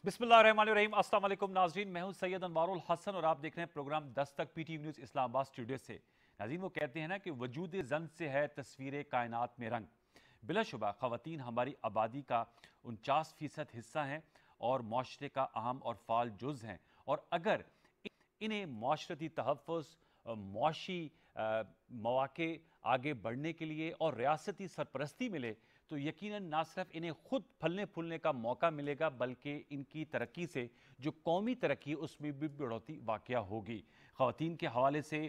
बिस्मिल्लाहिर्रहमानिर्रहीम। अस्सलाम वालेकुम नाज़रीन, मैं हूं सैयद अनवारुल हसन और आप देख रहे हैं प्रोग्राम 10 तक पीटीवी न्यूज़ इस्लामाबाद स्टूडियो से। नाज़रीन, वो कहते हैं ना कि वजूद जन से है तस्वीर कायनात में रंग। बिलाशुबा ख़वातीन हमारी आबादी का 49% हिस्सा हैं और माशरे का अहम और फ़ाल जुज़ हैं, और अगर इन्हें माशरती तहफ़्फ़ुज़, मुआशी मौक़े आगे बढ़ने के लिए और रियासती सरपरस्ती मिले तो यकीनन ना सिर्फ इन्हें खुद फलने फूलने का मौका मिलेगा, बल्कि इनकी तरक्की से जो कौमी तरक्की उसमें भी बढ़ोतरी वाक़या होगी। ख़वातीन के हवाले से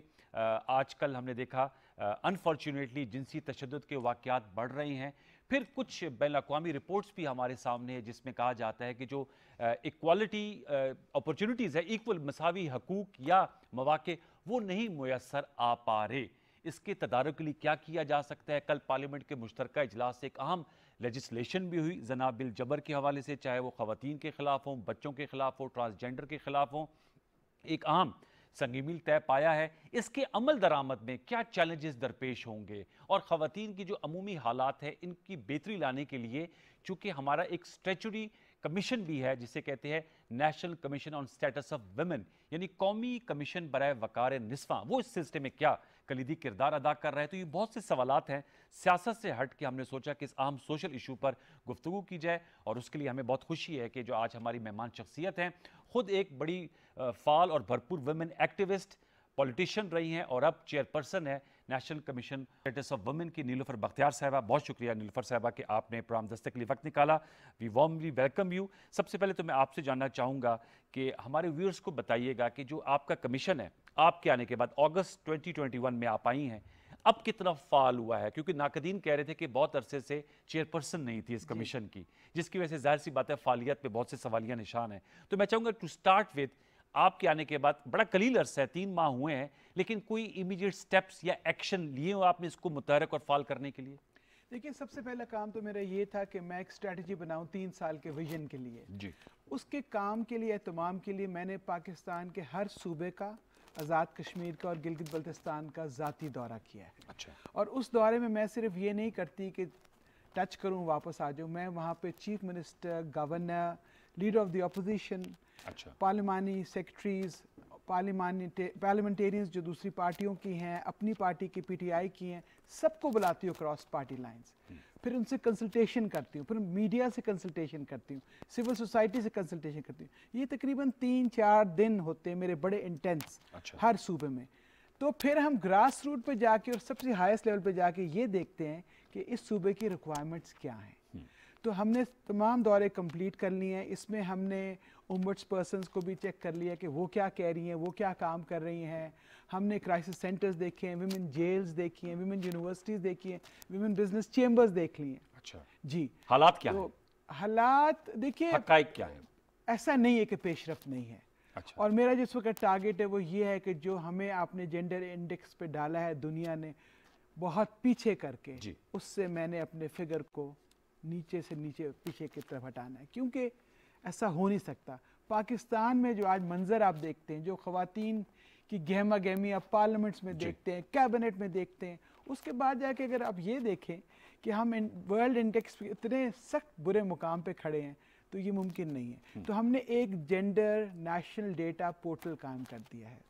आजकल हमने देखा अनफॉर्चुनेटली जिनसी तशद्दुद के वाक़यात बढ़ रहे हैं। फिर कुछ बैनुल-अक़वामी रिपोर्ट्स भी हमारे सामने है जिसमें कहा जाता है कि जो इक्वालिटी अपॉर्चुनिटीज़ है, इक्वल मसावी हकूक़ या मौक़े वो नहीं मुयस्सर आ पा रहे। इसके तदारुक के लिए क्या किया जा सकता है? कल पार्लियामेंट के मुश्तरका इजलास से एक अहम लेजिस्लेशन भी हुई ज़ना बिल जबर के हवाले से, चाहे वो ख़वातीन के ख़िलाफ़ हों, बच्चों के ख़िलाफ़ हो, ट्रांसजेंडर के ख़िलाफ़ हों। एक अहम संग मील तय पाया है। इसके अमल दरामद में क्या चैलेंजेस दरपेश होंगे और ख़वातीन की जो अमूमी हालात है इनकी बेहतरी लाने के लिए, चूँकि हमारा एक स्टैचुरी कमीशन भी है जिसे कहते हैं national commission on status of women, यानी कौमी कमीशन बराए वकार निस्वा, वो इस सिलसिले में क्या कलीदी किरदार अदा कर रहा है। तो ये बहुत से सवालात हैं। सियासत से हट के हमने सोचा कि इस अहम सोशल इशू पर गुफ्तगू की जाए, और उसके लिए हमें बहुत खुशी है कि जो आज हमारी मेहमान शख्सियत हैं, खुद एक बड़ी फाल और भरपूर वुमेन एक्टिविस्ट पॉलिटिशियन रही हैं और अब चेयरपर्सन है national commission status of women की नीलूफर बख्तियार साहिबा। बहुत शुक्रिया नीलूफर साहिबा कि आपने प्रोग्राम 10 तक के लिए वक्त निकाला। We warmly welcome you. सबसे पहले तो मैं आपसे जानना चाहूँगा कि हमारे व्यूअर्स को बताइएगा कि जो आपका कमीशन है, आपके आने के बाद अगस्त 2021 में आप आई हैं, अब कितना फाल हुआ है? क्योंकि नाकदीन कह रहे थे कि बहुत अरसे से चेयरपर्सन नहीं थी इस कमीशन की, जिसकी वजह से जाहिर सी बात है फालियत पे बहुत से सवालिया निशान है। तो मैं चाहूँगा टू स्टार्ट विद, आपके आने के बाद बड़ा कलील अरसा है, 3 माह हुए हैं, लेकिन कोई इमीडिएट स्टेप्स या एक्शन लिए हो आपने इसको मुतहरक और फाल करने के लिए? देखिए, सबसे पहला काम तो मेरा ये था कि मैं एक स्ट्रेटजी बनाऊं 3 साल के विजन के लिए जी। उसके काम के लिए, एहतमाम के लिए मैंने पाकिस्तान के हर सूबे का, आज़ाद कश्मीर का और गिलगित बल्तिस्तान का ज़ाती दौरा किया है। अच्छा। और उस दौरे में मैं सिर्फ ये नहीं करती कि टच करूं वापस आ जाऊं, मैं वहाँ पे chief minister, governor, leader of the opposition, अच्छा, पार्लिमानी सेक्रेटरीज, पार्लियामेंटेरियंस जो दूसरी पार्टियों की हैं, अपनी पार्टी की पीटीआई की हैं, सबको बुलाती हूँ क्रॉस पार्टी लाइंस। फिर उनसे कंसल्टेशन करती हूँ, फिर मीडिया से कंसल्टेशन करती हूँ, सिविल सोसाइटी से कंसल्टेशन करती हूँ। ये तकरीबन 3-4 दिन होते हैं मेरे बड़े इंटेंस। अच्छा। हर सूबे में। तो फिर हम ग्रास रूट पे जाके और सबसे हाईएस्ट लेवल पे जाके ये देखते हैं कि इस सूबे की रिक्वायरमेंट्स क्या हैं। तो हमने तमाम दौरे कंप्लीट कर लिए हैं। इसमें हमने ओम्बड्स पर्सनस को भी चेक कर लिया कि वो क्या कह रही हैं, वो क्या काम कर रही हैं। हमने क्राइसिस सेंटर्स देखे हैं, विमेन जेल्स देखी हैं, विमेन यूनिवर्सिटीज़ देखी हैं, विमेन बिजनेस चेम्बर्स देख लिए हैं। अच्छा जी। हालात क्या तो हैं? हालात देखिए, हक़ाइक़ क्या है? ऐसा नहीं है कि पेशरफ नहीं है। अच्छा। और मेरा जिस वक्त टारगेट है वो ये है कि जो हमें आपने जेंडर इंडेक्स पे डाला है दुनिया ने बहुत पीछे करके, उससे मैंने अपने फिगर को नीचे से नीचे पीछे की तरफ हटाना है, क्योंकि ऐसा हो नहीं सकता। पाकिस्तान में जो आज मंजर आप देखते हैं, जो ख़वातीन की गहमा गहमी आप पार्लियामेंट्स में देखते हैं, कैबिनेट में देखते हैं, उसके बाद जाके अगर आप ये देखें कि हम वर्ल्ड इंडेक्स पे इतने सख्त बुरे मुकाम पे खड़े हैं, तो ये मुमकिन नहीं है। तो हमने एक जेंडर नेशनल डेटा पोर्टल कायम कर दिया है,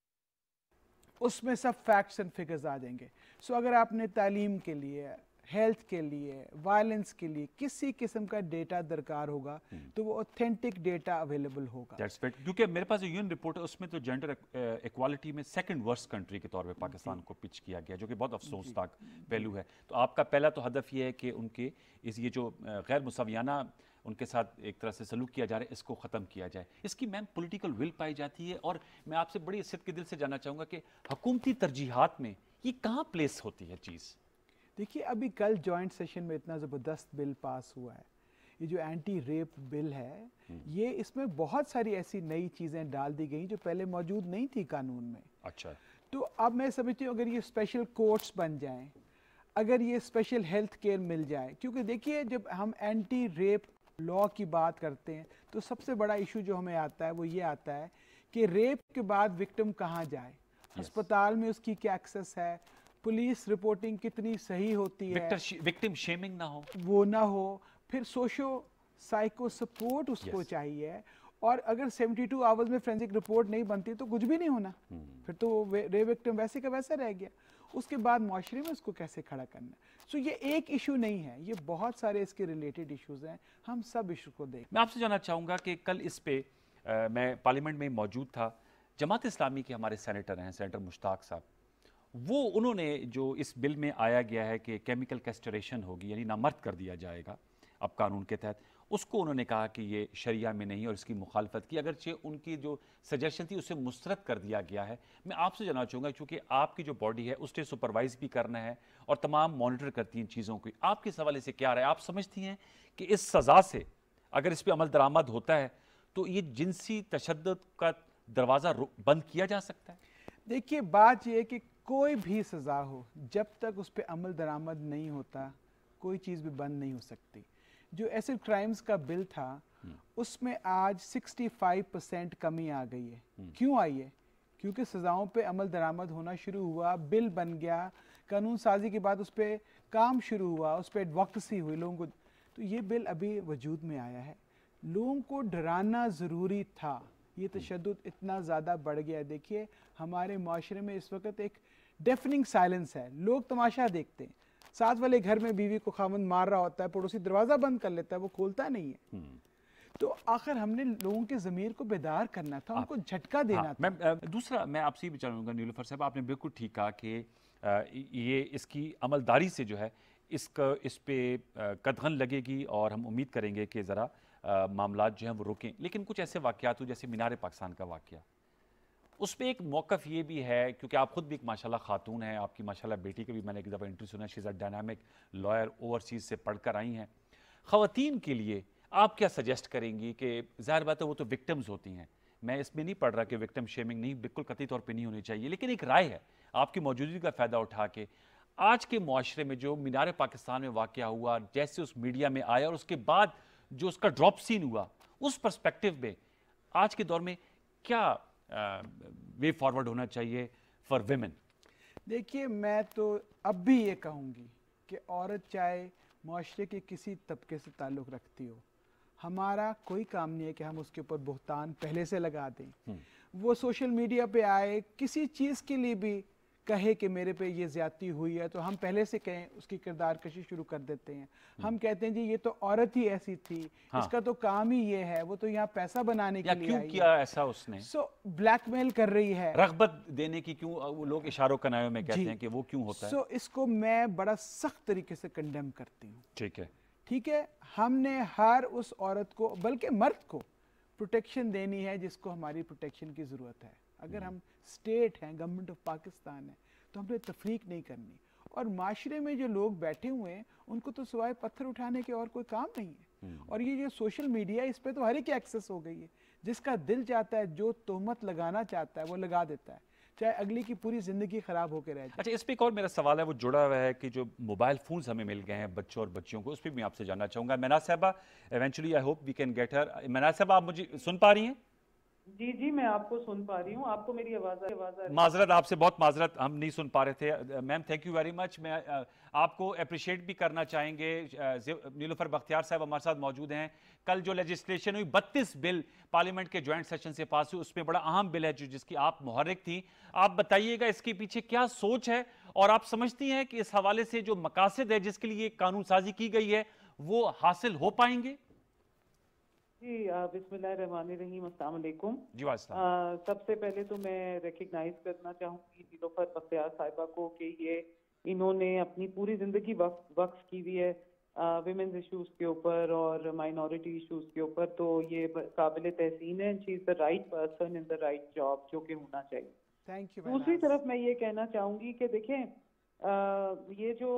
उसमें सब फैक्ट्स एंड फिगर्स आ जाएंगे। सो अगर आपने तालीम के लिए, हेल्थ के लिए, वायलेंस के लिए किसी किस्म का डेटा दरकार होगा तो वो ऑथेंटिक डेटा अवेलेबल होगा। दैट्स राइट, क्योंकि मेरे पास जो यूएन रिपोर्ट है उसमें तो जेंडर इक्वालिटी में सेकंड वर्स्ट कंट्री के तौर पे पाकिस्तान को पिच किया गया, जो कि बहुत अफसोसनाक पहलू है। तो आपका पहला तो हदफ ये है कि उनके ये जो गैर मुसवियाना उनके साथ एक तरह से सलूक किया जा रहा है, इसको ख़त्म किया जाए। इसकी मैम पॉलिटिकल विल पाई जाती है। और मैं आपसे बड़ी इज्जत के दिल से जानना चाहूँगा कि हुकूमती तरजीहात में ये कहाँ प्लेस होती है चीज़? देखिए, अभी कल जॉइंट सेशन में इतना ज़बरदस्त बिल पास हुआ है, ये जो एंटी रेप बिल है, ये इसमें बहुत सारी ऐसी नई चीज़ें डाल दी गई जो पहले मौजूद नहीं थी कानून में। अच्छा। तो अब मैं समझती हूँ अगर ये स्पेशल कोर्ट्स बन जाएं, अगर ये स्पेशल हेल्थ केयर मिल जाए, क्योंकि देखिए जब हम एंटी रेप लॉ की बात करते हैं तो सबसे बड़ा इशू जो हमें आता है वो ये आता है कि रेप के बाद विक्टिम कहाँ जाए, अस्पताल में उसकी क्या एक्सेस है, पुलिस रिपोर्टिंग कितनी सही होती है, विक्टिम शेमिंग ना हो, वो ना हो, फिर सोशो साइको सपोर्ट उसको चाहिए, और अगर 72 आवर्स में फोरेंसिक रिपोर्ट नहीं बनती तो कुछ भी नहीं होना, फिर तो रेप विक्टिम वैसे का वैसा रह गया। उसके बाद माशरे में उसको कैसे खड़ा करना। सो ये एक इशू नहीं है, ये बहुत सारे इसके रिलेटेड इश्यूज हैं, हम सब इशू को देखें। मैं आपसे जानना चाहूँगा कि कल इस पे मैं पार्लियामेंट में मौजूद था, जमात इस्लामी के हमारे सेनेटर हैं, सेनेटर मुश्ताक साहब, वो उन्होंने जो इस बिल में आया गया है कि केमिकल कैस्टरेशन होगी, यानी नामर्द कर दिया जाएगा अब कानून के तहत, उसको उन्होंने कहा कि ये शरिया में नहीं, और इसकी मुखालफत की, अगरचे उनकी जो सजेशन थी उसे मुस्तरद कर दिया गया है। मैं आपसे जानना चाहूँगा, क्योंकि आपकी जो बॉडी है उसने सुपरवाइज भी करना है और तमाम मॉनिटर करती हैं चीज़ों की, आपके हवाले से क्या रहा है? आप समझती हैं कि इस सज़ा से अगर इस पर अमल दरामद होता है तो ये जिनसी तशद्दुद का दरवाज़ा बंद किया जा सकता है? देखिए, बात यह है कि कोई भी सज़ा हो, जब तक उस पर अमल दरामद नहीं होता कोई चीज़ भी बंद नहीं हो सकती। जो एसिड क्राइम्स का बिल था उसमें आज 65% कमी आ गई है। क्यों आई है? क्योंकि सज़ाओं पे अमल दरामद होना शुरू हुआ, बिल बन गया, कानून साजी के बाद उस पर काम शुरू हुआ, उस पर एडवोकेसी हुई लोगों को, तो ये बिल अभी वजूद में आया है। लोगों को डराना ज़रूरी था, ये तशद्दुद इतना ज़्यादा बढ़ गया है। देखिए, हमारे माशरे में इस वक्त एक डेफनिंग साइलेंस है, लोग तमाशा देखते हैं। साथ वाले घर में बीवी को खामन मार रहा होता है, पड़ोसी दरवाज़ा बंद कर लेता है, वो खोलता नहीं है। तो आखिर हमने लोगों के ज़मीर को बेदार करना था, उनको झटका देना था। दूसरा मैं आपसे ये भी चाहूँगा नीलूफर साहब, आपने बिल्कुल ठीक कहा कि ये इसकी अमलदारी से जो है इस पे कदगन लगेगी और हम उम्मीद करेंगे कि ज़रा मामलात जो हैं वो रुकें। लेकिन कुछ ऐसे वाक़यात हो जैसे मीनार पाकिस्तान का वाक़या, उस पर एक मौक़िफ़ ये भी है, क्योंकि आप ख़ुद भी एक माशाल्लाह खातून हैं, आपकी माशाल्लाह बेटी के भी मैंने एक दफ़ा इंटरव्यू सुना, she is a dynamic lawyer, overseas से पढ़ कर आई हैं। ख़वातीन के लिए आप क्या सजेस्ट करेंगी? कि ज़ाहिर बात है वो तो विक्टिम्स होती हैं, मैं इसमें नहीं पढ़ रहा कि विक्टिम शेमिंग नहीं, बिल्कुल कतई तौर पे नहीं होनी चाहिए, लेकिन एक राय है आपकी मौजूदगी का फ़ायदा उठा के, आज के मुआशरे में जो मीनार पाकिस्तान में वाक़या हुआ, जैसे उस मीडिया में आया और उसके बाद जो उसका ड्रॉप सीन हुआ, उस पर्सपेक्टिव में आज के दौर में क्या वे फॉरवर्ड होना चाहिए फॉर विमेन? देखिए, मैं तो अब भी ये कहूँगी कि औरत चाहे मुआशरे के किसी तबके से ताल्लुक़ रखती हो, हमारा कोई काम नहीं है कि हम उसके ऊपर बुहतान पहले से लगा दें। वो सोशल मीडिया पे आए, किसी चीज़ के लिए भी कहे कि मेरे पे ये ज़्यादती हुई है, तो हम पहले से कहें, उसकी किरदार कशी शुरू कर देते हैं। हम कहते हैं जी ये तो औरत ही ऐसी थी, इसका तो काम ही ये है, वो तो यहाँ पैसा बनाने के लिए क्यों किया ऐसा उसने? ब्लैकमेल कर रही है, रग़बत देने की, क्यों वो लोग इशारों कनायों में कहते हैं कि वो क्यों होता है? इसको मैं बड़ा सख्त तरीके से कंडेम करती हूँ। ठीक है, हमने हर उस औरत को, बल्कि मर्द को प्रोटेक्शन देनी है जिसको हमारी प्रोटेक्शन की ज़रूरत है। अगर हम स्टेट हैं, गवर्नमेंट ऑफ पाकिस्तान है, तो हमने तफरीक नहीं करनी। और माशरे में जो लोग बैठे हुए हैं उनको तो सिवाय पत्थर उठाने के और कोई काम नहीं है। और ये जो सोशल मीडिया, इस पे तो हर एक एक्सेस हो गई है, जिसका दिल चाहता है, जो तोहमत लगाना चाहता है वो लगा देता है, चाहे अगली की पूरी ज़िंदगी ख़राब होकर रह जाए। अच्छा, इस पे एक और मेरा सवाल है, वो जुड़ा हुआ है कि जो मोबाइल फ़ोन्स हमें मिल गए हैं बच्चों और बच्चियों को, उस पर भी आपसे जानना चाहूँगा। मना साहबा, eventually I hope we can get her. मना साहबा, आप मुझे सुन पा रही हैं? जी जी, मैं आपको सुन पा रही हूँ। आपको मेरी आवाज़ आ रही है? माजरत, आपसे बहुत माजरत, हम नहीं सुन पा रहे थे। Ma'am, thank you very much. मैं आपको अप्रिशिएट भी करना चाहेंगे। नीलूफर बख्तियार साहब हमारे साथ मौजूद हैं। कल जो लेजिस्लेशन हुई, 32 बिल पार्लियामेंट के ज्वाइंट सेशन से पास हुए, उसमें बड़ा अहम बिल है जिसकी आप मुहर्रिक थी। आप बताइएगा इसके पीछे क्या सोच है, और आप समझती हैं कि इस हवाले से जो मकासद है जिसके लिए कानून साजी की गई है वो हासिल हो पाएंगे? जी, बिस्मिल्लाहिर्रहमानिर्रहीम, अस्सलाम वालेकुम। जी वालेकुम। सबसे पहले तो मैं रिकग्नाइज करना चाहूँगी नीलूफर बख्तियार साहिबा को कि ये इन्होंने अपनी पूरी ज़िंदगी वक्फ की हुई है विमेंस इश्यूज़ के ऊपर और माइनॉरिटी इश्यूज़ के ऊपर, तो ये काबिल तहसीन है। She is the right person in the right job, जो कि होना चाहिए। Thank you. दूसरी तरफ मैं ये कहना चाहूँगी कि देखें, ये जो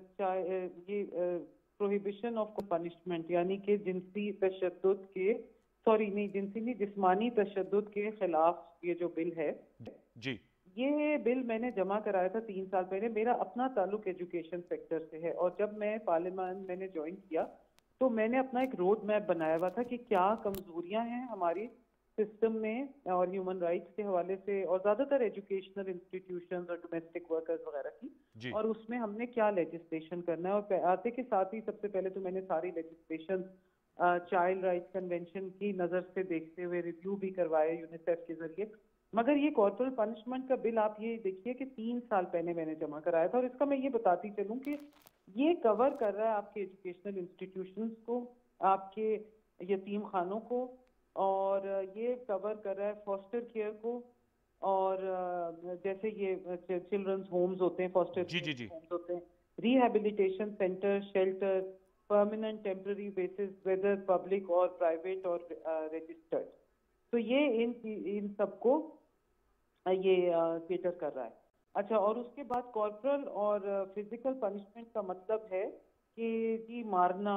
प्रोहिबिशन ऑफ पनिशमेंट, यानी कि जिनसी तशद्दुद के, जिस्मानी तशद्दुद के खिलाफ ये जो बिल है जी, ये बिल मैंने जमा कराया था 3 साल पहले। मेरा अपना ताल्लुक एजुकेशन सेक्टर से है, और जब मैं पार्लियामेंट मैंने ज्वाइन किया तो मैंने अपना एक रोड मैप बनाया हुआ था कि क्या कमजोरियां हैं हमारी सिस्टम में और ह्यूमन राइट्स के हवाले से, और ज़्यादातर एजुकेशनल इंस्टीट्यूशंस और डोमेस्टिक वर्कर्स वगैरह की, और उसमें हमने क्या लेजिस्लेशन करना है। और आते के साथ ही सबसे पहले तो मैंने सारी लेजिस्लेशन چائلڈ رائٹس کنونشن کی نظر سے دیکھتے ہوئے ریویو بھی کروایا یونیسیف کے ذریعے. مگر یہ کارپورل پنشمنٹ کا بل آپ یہ دیکھیے کہ 3 سال پہلے میں نے جمع کرایا تھا, اور اس کا میں یہ بتاتی چلوں کہ یہ کور کر رہا ہے آپ کے ایجوکیشنل انسٹیٹیوشنز کو, آپ کے یتیم خانوں کو, اور یہ کور کر رہا ہے فاسٹر کیئر کو, اور جیسے یہ چلڈرنز ہومز ہوتے ہیں, فاسٹر ہومز ہوتے ہیں, rehabilitation centre, shelter, permanent temporary basis whether public اور پرائیویٹ اور رجسٹرڈ. تو یہ ان سب کو یہ کیٹر کر رہا ہے. اچھا, اور اس کے بعد کارپورل اور فزیکل پنشمنٹ کا مطلب ہے کہ جی مارنا,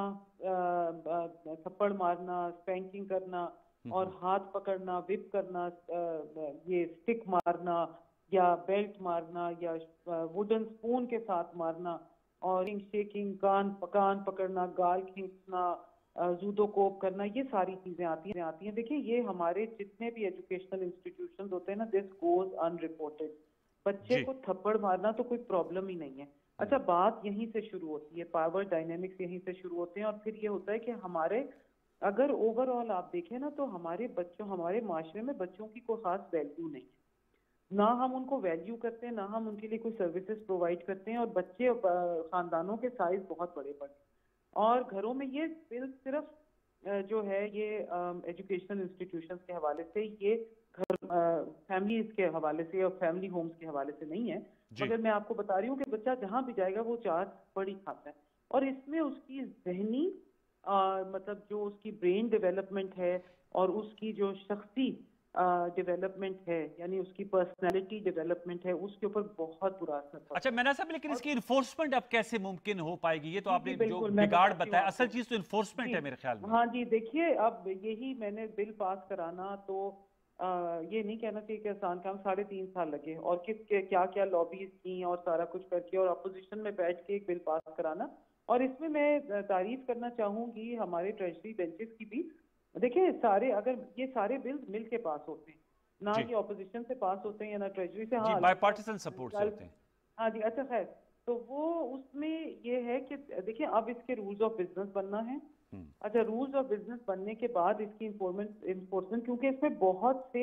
تھپڑ مارنا, اسپینکنگ کرنا, اور ہاتھ پکڑنا, وپ کرنا, یہ اسٹک مارنا یا بیلٹ مارنا یا ووڈن اسپون کے ساتھ مارنا, اور شیکنگ, کان پکڑنا, گال کھینچنا, زودو کوپ کرنا, یہ ساری چیزیں آتی ہیں. دیکھیں یہ ہمارے جتنے بھی ایجوکیشنل انسٹیٹیوشنز ہوتے ہیں نا, دس گوز ان رپورٹڈ. بچے کو تھپڑ مارنا تو کوئی پرابلم ہی نہیں ہے. اچھا, بات یہیں سے شروع ہوتی ہے, پاور ڈائنامکس یہیں سے شروع ہوتے ہیں, اور پھر یہ ہوتا ہے کہ ہمارے اگر اوور آل آپ دیکھیں نا تو ہمارے معاشرے میں بچوں کی کوئی خاص ویلیو نہیں ہے. نہ ہم ان کو ویلیو کرتے ہیں, نہ ہم ان کے لیے کوئی سروسز پرووائڈ کرتے ہیں, اور بچے خاندانوں کے سائز بہت بڑے بڑے, اور گھروں میں یہ بل صرف جو ہے یہ ایجوکیشنل انسٹیٹیوشنز کے حوالے سے, یہ گھر فیملیز کے حوالے سے اور فیملی ہومز کے حوالے سے نہیں ہے. مگر میں آپ کو بتا رہی ہوں کہ بچہ جہاں بھی جائے گا وہ چار بڑی کھاتا ہے, اور اس میں اس کی ذہنی مطلب جو اس کی برین ڈیولپمنٹ ہے اور اس کی جو شخصی ڈیولپمنٹ ہے, یعنی اس کی پرسنالٹی ڈیولپمنٹ ہے, اس کے اوپر بہت برا اثر پڑتا ہے. اچھا مینا صاحب, لیکن اس کی انفورسمنٹ اب کیسے ممکن ہو پائے گی؟ یہ تو آپ نے جو بگاڑ بتایا, اصل چیز تو انفورسمنٹ ہے میرے خیال میں. ہاں جی, دیکھیے اب یہی میں نے بل پاس کرانا, تو یہ نہیں کہنا چاہیے کہ آسان کام, 3.5 سال لگے, اور کس کے کیا کیا لابیز کی اور سارا کچھ کر کے, اور اپوزیشن میں بیٹھ کے ایک بل پاس کرانا. اور اس میں تعریف کرنا چاہوں گی ہمارے ٹریجری بینچز کی بھی. دیکھیں اگر یہ سارے بلز مل کے پاس ہوتے ہیں, نہ یہ اپوزیشن سے پاس ہوتے ہیں یا نہ ٹریجری سے, ہاں بائی پارٹیسن سپورٹ سے ہوتے ہیں. ہاں جی, اچھا خیر, تو وہ اس میں یہ ہے کہ دیکھیں اب اس کے رولز آف بزنس بننا ہے. اچھا, رولز آف بزنس بننے کے بعد اس کی انفورسمنٹ, کیونکہ اس میں بہت سے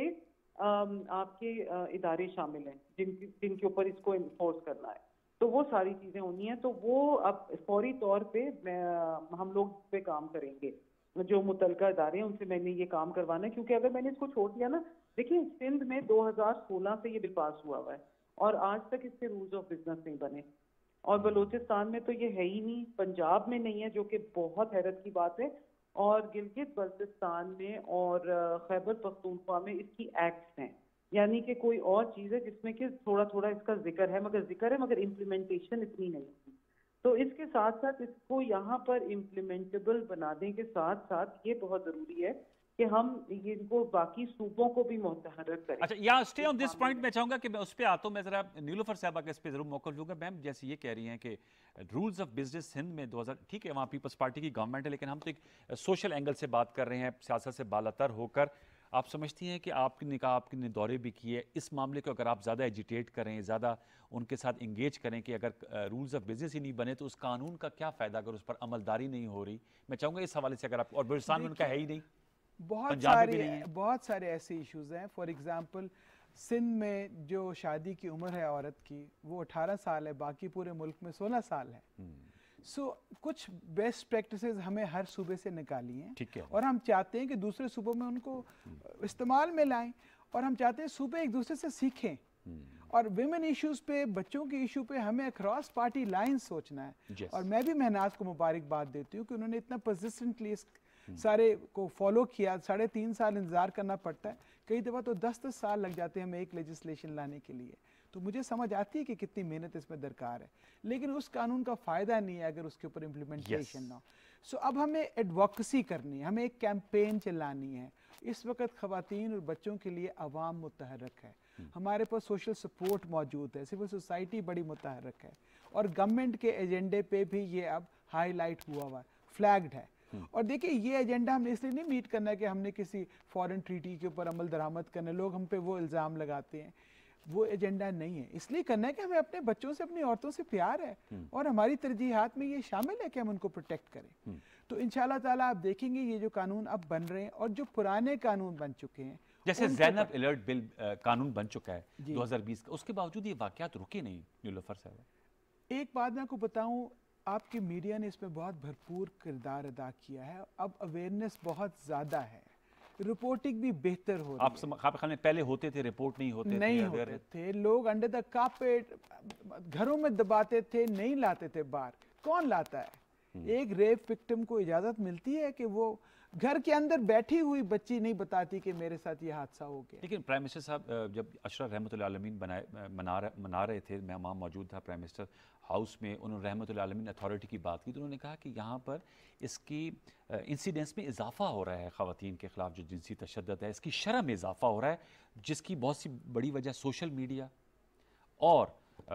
آپ کے ادارے شامل ہیں جن کے اوپر اس کو انفورس کرنا ہے, تو وہ ساری چیزیں ہونی ہیں. تو وہ اب فوری طور پہ ہم لوگ اس پہ کام کریں گے, جو متعلقہ ادارے ہیں ان سے میں نے یہ کام کروانا ہے. کیونکہ اگر میں نے اس کو چھوڑ دیا نا, دیکھیں سندھ میں 2016 سے یہ بل پاس ہوا ہے, اور آج تک اس کے رولز آف بزنس نہیں بنے, اور بلوچستان میں تو یہ ہے ہی نہیں, پنجاب میں نہیں ہے, جو کہ بہت حیرت کی بات ہے, اور گلگت بلتستان میں اور خیبر پختونخوا میں اس کی ایکٹس ہیں. یعنی کہ کوئی اور چیز ہے جس میں کہ تھوڑا تھوڑا اس کا ذکر ہے, مگر امپلیمنٹیشن اتنی نہیں ہے. تو اس کے ساتھ ساتھ اس کو یہاں پر امپلیمنٹیبل بنانے کے ساتھ ساتھ یہ بہت ضروری ہے کہ ہم ان کو باقی صوبوں کو بھی متحرک کریں. اچھا, یہاں اسٹے آن دس پوائنٹ میں چاہوں گا کہ میں اس پہ آتا ہوں. میں ذرا نیلوفر صاحبہ کے اس پہ ضرور موقع لوں گا. میم جیسے یہ کہہ رہی ہیں کہ رولز آف بزنس سندھ میں 2000, ٹھیک ہے وہاں پیپلز پارٹی کی گورنمنٹ ہے, لیکن ہم تو ایک سوشل اینگل سے بات کر رہے ہیں, سیاست سے بالاتر ہو کر. آپ سمجھتی ہیں کہ آپ نے کہا آپ نے دورے بھی کیے, اس معاملے کو اگر آپ زیادہ ایجیٹیٹ کریں, زیادہ ان کے ساتھ انگیج کریں کہ اگر رولز آف بزنس ہی نہیں بنے تو اس قانون کا کیا فائدہ اگر اس پر عملداری نہیں ہو رہی؟ میں چاہوں گا اس حوالے سے اگر آپ, اور بلوچستان میں ان کا ہے ہی نہیں, بہت سارے ایسے ایشوز ہیں. فار ایگزامپل سندھ میں جو شادی کی عمر ہے عورت کی وہ 18 سال ہے, باقی پورے ملک میں 16 سال ہے. سو کچھ بیسٹ پریکٹسز ہمیں ہر صوبے سے نکالی ہیں, اور ہم چاہتے ہیں کہ دوسرے صوبوں میں ان کو استعمال میں لائیں, اور ہم چاہتے ہیں صوبے ایک دوسرے سے سیکھیں. اور ویمن ایشوز پہ, بچوں کے ایشو پہ ہمیں اکراس پارٹی لائن سوچنا ہے. اور میں بھی مہناز کو مبارکباد دیتی ہوں کہ انہوں نے اتنا پرسسٹنٹلی اس سارے کو فالو کیا. 3.5 سال انتظار کرنا پڑتا ہے, کئی دفعہ تو 10 سال لگ جاتے ہیں ہمیں ایک لیجسلیشن لانے کے لیے. تو مجھے سمجھ آتی ہے کہ کتنی محنت اس میں درکار ہے, لیکن اس قانون کا فائدہ نہیں ہے اگر اس کے اوپر امپلیمنٹیشن نہ ہو. سو اب ہمیں ایڈوکیسی کرنی ہے, ہمیں ایک کیمپین چلانی ہے. اس وقت خواتین اور بچوں کے لیے عوام متحرک ہے, ہمارے پاس سوشل سپورٹ موجود ہے, سول سوسائٹی بڑی متحرک ہے, اور گورنمنٹ کے ایجنڈے پہ بھی یہ اب ہائی لائٹ ہوا ہے, فلیگڈ ہے. اور دیکھیں یہ ایجنڈا ہم نے اس لیے نہیں میٹ کرنا کہ ہم نے کسی فورن ٹریٹی کے اوپر عمل درآمد کرنا. لوگ ہم پہ وہ الزام لگاتے ہیں, وہ ایجنڈا نہیں ہے. اس لیے کرنا ہے کہ ہمیں اپنے بچوں سے, اپنی عورتوں سے پیار ہے, اور ہماری ترجیحات میں یہ شامل ہے کہ ہم ان کو پروٹیکٹ کریں. تو انشاءاللہ تعالیٰ آپ دیکھیں گے یہ جو قانون اب بن رہے ہیں اور جو پرانے قانون بن چکے ہیں، جیسے زینب الرٹ بل قانون بن چکا ہے 2020 کا، اس کے باوجود یہ واقعات رکے نہیں نیلوفر صاحب. ایک بات میں آپ کو بتاؤں، آپ کی میڈیا نے اس میں بہت بھرپور کردار ادا کیا ہے. اب اویئرنیس بہت زیادہ ہے، رپورٹنگ بھی بہتر ہو رہی ہے. آپ خانے پہلے ہوتے تھے، رپورٹ نہیں ہوتے تھے، لوگ انڈر دا کارپیٹ گھروں میں دباتے تھے، نہیں لاتے تھے باہر. کون لاتا ہے؟ ایک ریپ وکٹم کو اجازت ملتی ہے کہ وہ گھر کے اندر بیٹھی ہوئی بچی نہیں بتاتی کہ میرے ساتھ یہ حادثہ ہو گیا. لیکن پرائم منسٹر صاحب جب اشرف رحمۃ اللہ عالمین منا رہے تھے، میں وہاں موجود تھا پرائم منسٹر ہاؤس میں، انہوں نے رحمۃ اللہ عالمین اتھارٹی کی بات کی تو انہوں نے کہا کہ یہاں پر اس کی انسیڈنس میں اضافہ ہو رہا ہے، خواتین کے خلاف جو جنسی تشدد ہے اس کی شرح میں اضافہ ہو رہا ہے، جس کی بہت سی بڑی وجہ سوشل میڈیا اور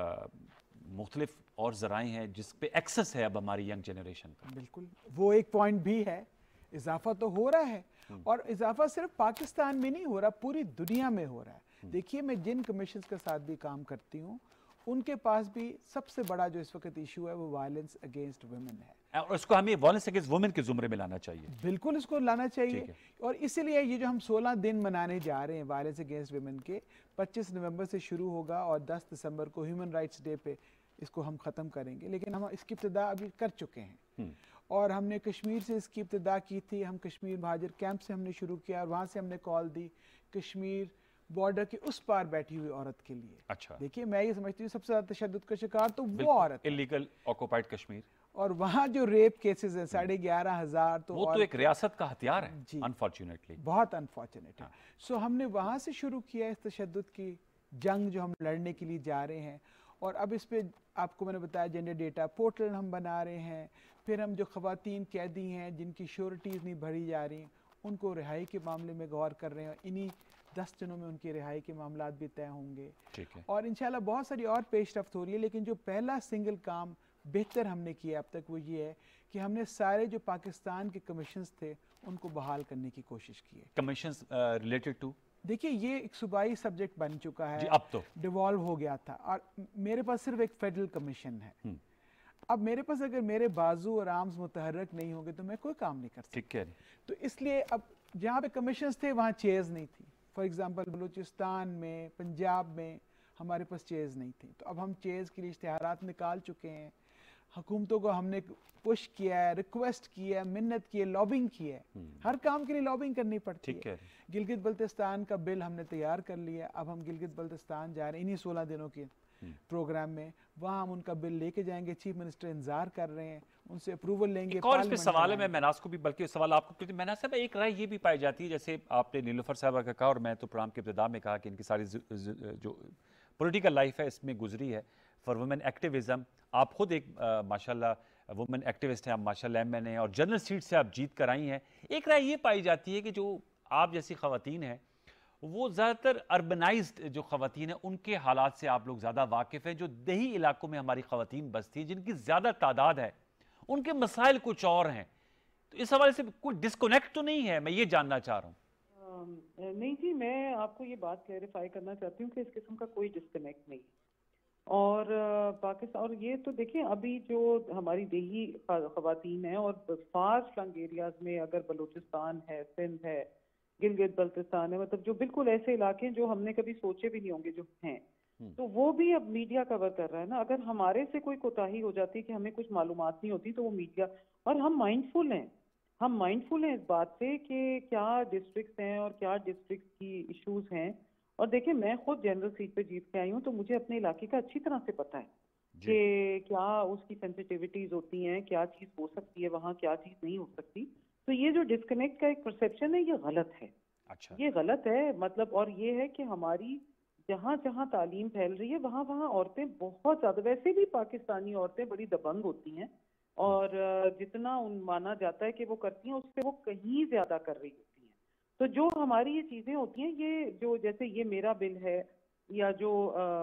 مختلف اور ذرائع ہیں جس پہ ایکسس ہے اب ہماری ینگ جنریشن کا. بالکل، وہ ایک پوائنٹ بھی ہے. اضافہ تو ہو رہا ہے، اور اضافہ صرف پاکستان میں نہیں ہو رہا، پوری دنیا میں ہو رہا ہے. دیکھیے میں جن کمیشنز کے ساتھ بھی کام کرتی ہوں، ان کے پاس بھی سب سے بڑا جو اس وقت ایشو ہے وہ وائلنس اگینسٹ ویمن ہے، اور اس کو ہمیں وائلنس اگینسٹ وومن کے زمرے میں لانا چاہیے. بالکل اس کو لانا چاہیے. اور اسی لیے یہ جو ہم 16 دن منانے جا رہے ہیں وائلنس اگینسٹ ویمن کے، 25 نومبر سے شروع ہوگا اور 10 دسمبر کو ہیومن رائٹس ڈے پہ اس کو ہم ختم کریں گے. لیکن ہم اس کی ابتدا ابھی کر چکے ہیں، اور ہم نے کشمیر سے اس کی ابتدا کی تھی. ہم کشمیر مہاجر کیمپ سے ہم نے شروع کیا، اور وہاں سے ہم نے کال دی کشمیر بارڈر کے اس پار بیٹھی ہوئی عورت کے لیے. اچھا، دیکھیے میں یہ سمجھتی ہوں سب سے زیادہ تشدد کا شکار تو وہ عورت ہے، انلیگل آکوپائڈ کشمیر. اور وہاں جو ریپ کیسز ہیں 11,500 تو وہ تو ایک ریاست کا ہتھیار ہے. جی، انفارچونیٹلی بہت انفارچونیٹ ہے. سو ہم نے وہاں سے شروع کیا اس تشدد کی جنگ جو ہم لڑنے کے لیے جا رہے ہیں. اور اب اس پہ آپ کو میں نے بتایا جینڈر ڈیٹا پورٹل ہم بنا رہے ہیں. پھر ہم جو خواتین قیدی ہیں جن کی شیورٹیز نہیں بھری جا رہی، ان کو رہائی کے معاملے میں غور کر رہے ہیں. انہی 10 دنوں میں ان کی رہائی کے معاملات بھی طے ہوں گے. اور انشاءاللہ بہت ساری اور پیش رفت ہو رہی ہے. لیکن جو پہلا سنگل کام بہتر ہم نے کیا اب تک وہ یہ ہے کہ ہم نے سارے جو پاکستان کے کمیشنز تھے ان کو بحال کرنے کی کوشش کی ہے. کمیشنز ریلیٹڈ ٹو، دیکھیے یہ ایک صوبائی سبجیکٹ بن چکا ہے، اب تو ڈیوالو ہو گیا تھا، اور میرے پاس صرف ایک فیڈرل کمیشن ہے. اب میرے پاس اگر میرے بازو اور آرمز متحرک نہیں ہوں گے تو میں کوئی کام نہیں کر سکتا. تو اس لیے اب جہاں پہ کمیشنز تھے وہاں چیئرز نہیں تھی. فار ایگزامپل بلوچستان میں، پنجاب میں ہمارے پاس چیئرز نہیں تھی. تو اب ہم چیئرز کے لیے اشتہارات نکال چکے ہیں. حکومتوں کو ہم نے پش کیا ہے، ریکویسٹ کی ہے، منت کی ہے، لابنگ کی ہے. ہر کام کے لیے لابنگ کرنی پڑتی ہے. گلگت بلتستان کا بل ہم نے تیار کر لیا. اب ہم گلگت بلتستان جا رہے ہیں انہی 16 دنوں کے پروگرام میں. وہاں ہم ان کا بل لے کے جائیں گے. چیف منسٹر انتظار کر رہے ہیں، ان سے اپروول لیں گے. اور اس پہ سوال ہے، میں مہناز کو بھی بلکہ سوال آپ کو، مہناز صاحب ایک رائے یہ بھی پائی جاتی ہے، جیسے آپ نے نیلوفر صاحبہ کا کہا اور میں تو پروگرام کے ابتدا میں کہا کہ ان کی ساری جو پولیٹیکل لائف ہے اس میں گزری ہے فار وومن ایکٹیویزم. آپ خود ایک ماشاءاللہ وومن ایکٹیوسٹ ہیں، آپ ماشاءاللہ ایم این اے اور جنرل سیٹ سے آپ جیت کر آئی ہیں. ایک رائے یہ پائی جاتی ہے کہ جو آپ جیسی خواتین ہیں وہ زیادہ تر اربنائزڈ جو خواتین ہیں ان کے حالات سے آپ لوگ زیادہ واقف ہیں. جو دیہی علاقوں میں ہماری خواتین بستی ہیں جن کی زیادہ تعداد ہے، ان کے مسائل کچھ اور ہیں. تو اس حوالے سے کوئی ڈسکنیکٹ تو نہیں ہے؟ میں یہ جاننا چاہ رہا ہوں. نہیں جی، میں آپ کو یہ بات کلیریفائی کرنا چاہتی ہوں کہ اس قسم کا کوئی ڈسکنیکٹ نہیں. اور پاکستان، اور یہ تو دیکھیں ابھی جو ہماری دیہی خواتین ہیں اور فار فلنگ ایریاز میں، اگر بلوچستان ہے، سندھ ہے، گلگت بلتستان ہے، مطلب جو بالکل ایسے علاقے ہیں جو ہم نے کبھی سوچے بھی نہیں ہوں گے جو ہیں، تو وہ بھی اب میڈیا کور کر رہا ہے نا. اگر ہمارے سے کوئی کوتاہی ہو جاتی کہ ہمیں کچھ معلومات نہیں ہوتی تو وہ میڈیا، اور ہم مائنڈفل ہیں، ہم مائنڈفل ہیں اس بات سے کہ کیا ڈسٹرکٹس ہیں اور کیا ڈسٹرکٹس کی ایشوز ہیں. اور دیکھیں میں خود جنرل سیٹ پہ جیت کے آئی ہوں تو مجھے اپنے علاقے کا اچھی طرح سے پتہ ہے کہ کیا اس کی سینسیٹیوٹیز ہوتی ہیں، کیا چیز ہو سکتی ہے وہاں، کیا چیز نہیں ہو سکتی. تو یہ جو ڈسکنیکٹ کا ایک پرسیپشن ہے یہ غلط ہے. یہ غلط ہے، مطلب. اور یہ ہے کہ ہماری جہاں جہاں تعلیم پھیل رہی ہے وہاں وہاں عورتیں بہت زیادہ، ویسے بھی پاکستانی عورتیں بڑی دبنگ ہوتی ہیں، اور جتنا مانا جاتا ہے کہ وہ کرتی ہیں اس سے وہ کہیں زیادہ کر رہی ہوتی ہیں. تو جو ہماری یہ چیزیں ہوتی ہیں، یہ جو جیسے یہ میرا بل ہے، یا جو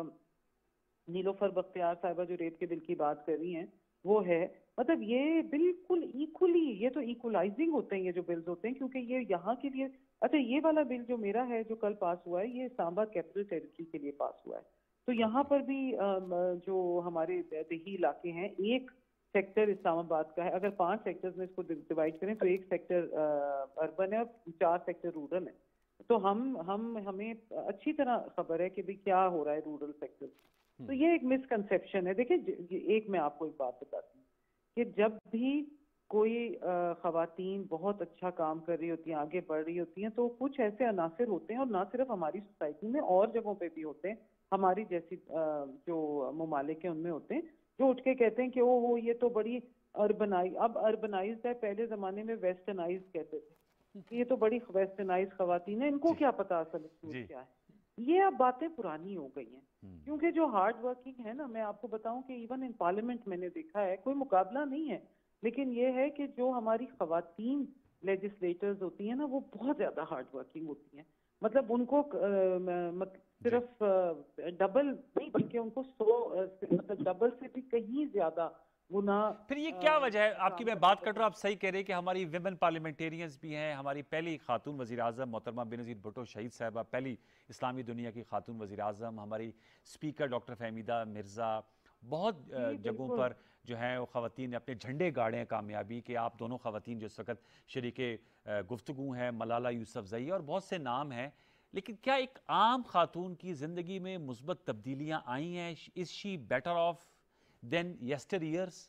نیلوفر بختیار صاحبہ جو ریپ کے بل کی بات کر رہی ہیں وہ ہے، مطلب یہ بالکل ایکولی، یہ تو ایکولائزنگ ہوتے ہیں یہ جو بلز ہوتے ہیں، کیونکہ یہ یہاں کے لیے. اچھا یہ والا بل جو میرا ہے جو کل پاس ہوا ہے، یہ اسلام آباد کیپٹل ٹیریٹری کے لیے پاس ہوا ہے. تو یہاں پر بھی جو ہمارے دیہی علاقے ہیں، ایک सेक्टर इस्लामाबाद का है, अगर 5 सेक्टर्स में इसको डिवाइड करें तो एक सेक्टर अर्बन है और 4 सेक्टर रूरल है। तो हमें अच्छी तरह खबर है कि भी क्या हो रहा है रूरल सेक्टर। तो ये एक मिसकंसेप्शन है। देखिए, एक मैं आपको एक बात बताती हूँ कि जब भी कोई खवातीन बहुत अच्छा काम कर रही होती हैं, आगे बढ़ रही होती हैं, तो कुछ ऐसे अनासिर होते हैं, और ना सिर्फ हमारी सोसाइटी में और जगहों पे भी होते हैं, हमारी जैसी जो ममालिक हैं उनमें होते हैं, जो उठ के कहते हैं कि ओहो ये तो बड़ी अब अर्बनाइज्ड है, पहले जमाने में वेस्टर्नाइज कहते थे, ये तो बड़ी वेस्टर्नाइज खवातीन है, इनको क्या पता असल सूरत क्या है। ये अब बातें पुरानी हो गई हैं, क्योंकि जो हार्ड वर्किंग है ना, मैं आपको बताऊं कि इवन इन पार्लियामेंट मैंने देखा है, कोई मुकाबला नहीं है, लेकिन ये है कि जो हमारी खवातीन लेजिस्लेटर्स होती हैं ना, वो बहुत ज्यादा हार्ड वर्किंग होती हैं। मतलब उनको सिर्फ डबल नहीं, बल्कि उनको 100 मतलब डबल से भी कहीं ज्यादा गुना। फिर ये क्या वजह है आपकी? मैं बात कर रहा हूँ, आप सही कह रहे हैं कि हमारी विमेन पार्लियामेंटेरियंस भी हैं, हमारी पहली खातून वज़ीर आज़म मोहतरमा बेनज़ीर भुट्टो शहीद साहबा पहली इस्लामी दुनिया की खातून वज़ीर आज़म, हमारी स्पीकर डॉक्टर फहमीदा मिर्ज़ा, बहुत जगहों पर जो है वो ख़वातीन ने अपने झंडे गाड़े हैं कामयाबी के। आप दोनों ख़वातीन जो इस वक्त शरीके गुफ्तगू हैं, मलाला यूसुफ़ज़ई और बहुत से नाम हैं, लेकिन क्या एक आम खातून की ज़िंदगी में मुस्बत तब्दीलियाँ आई हैं? Is she better off than yesteryears?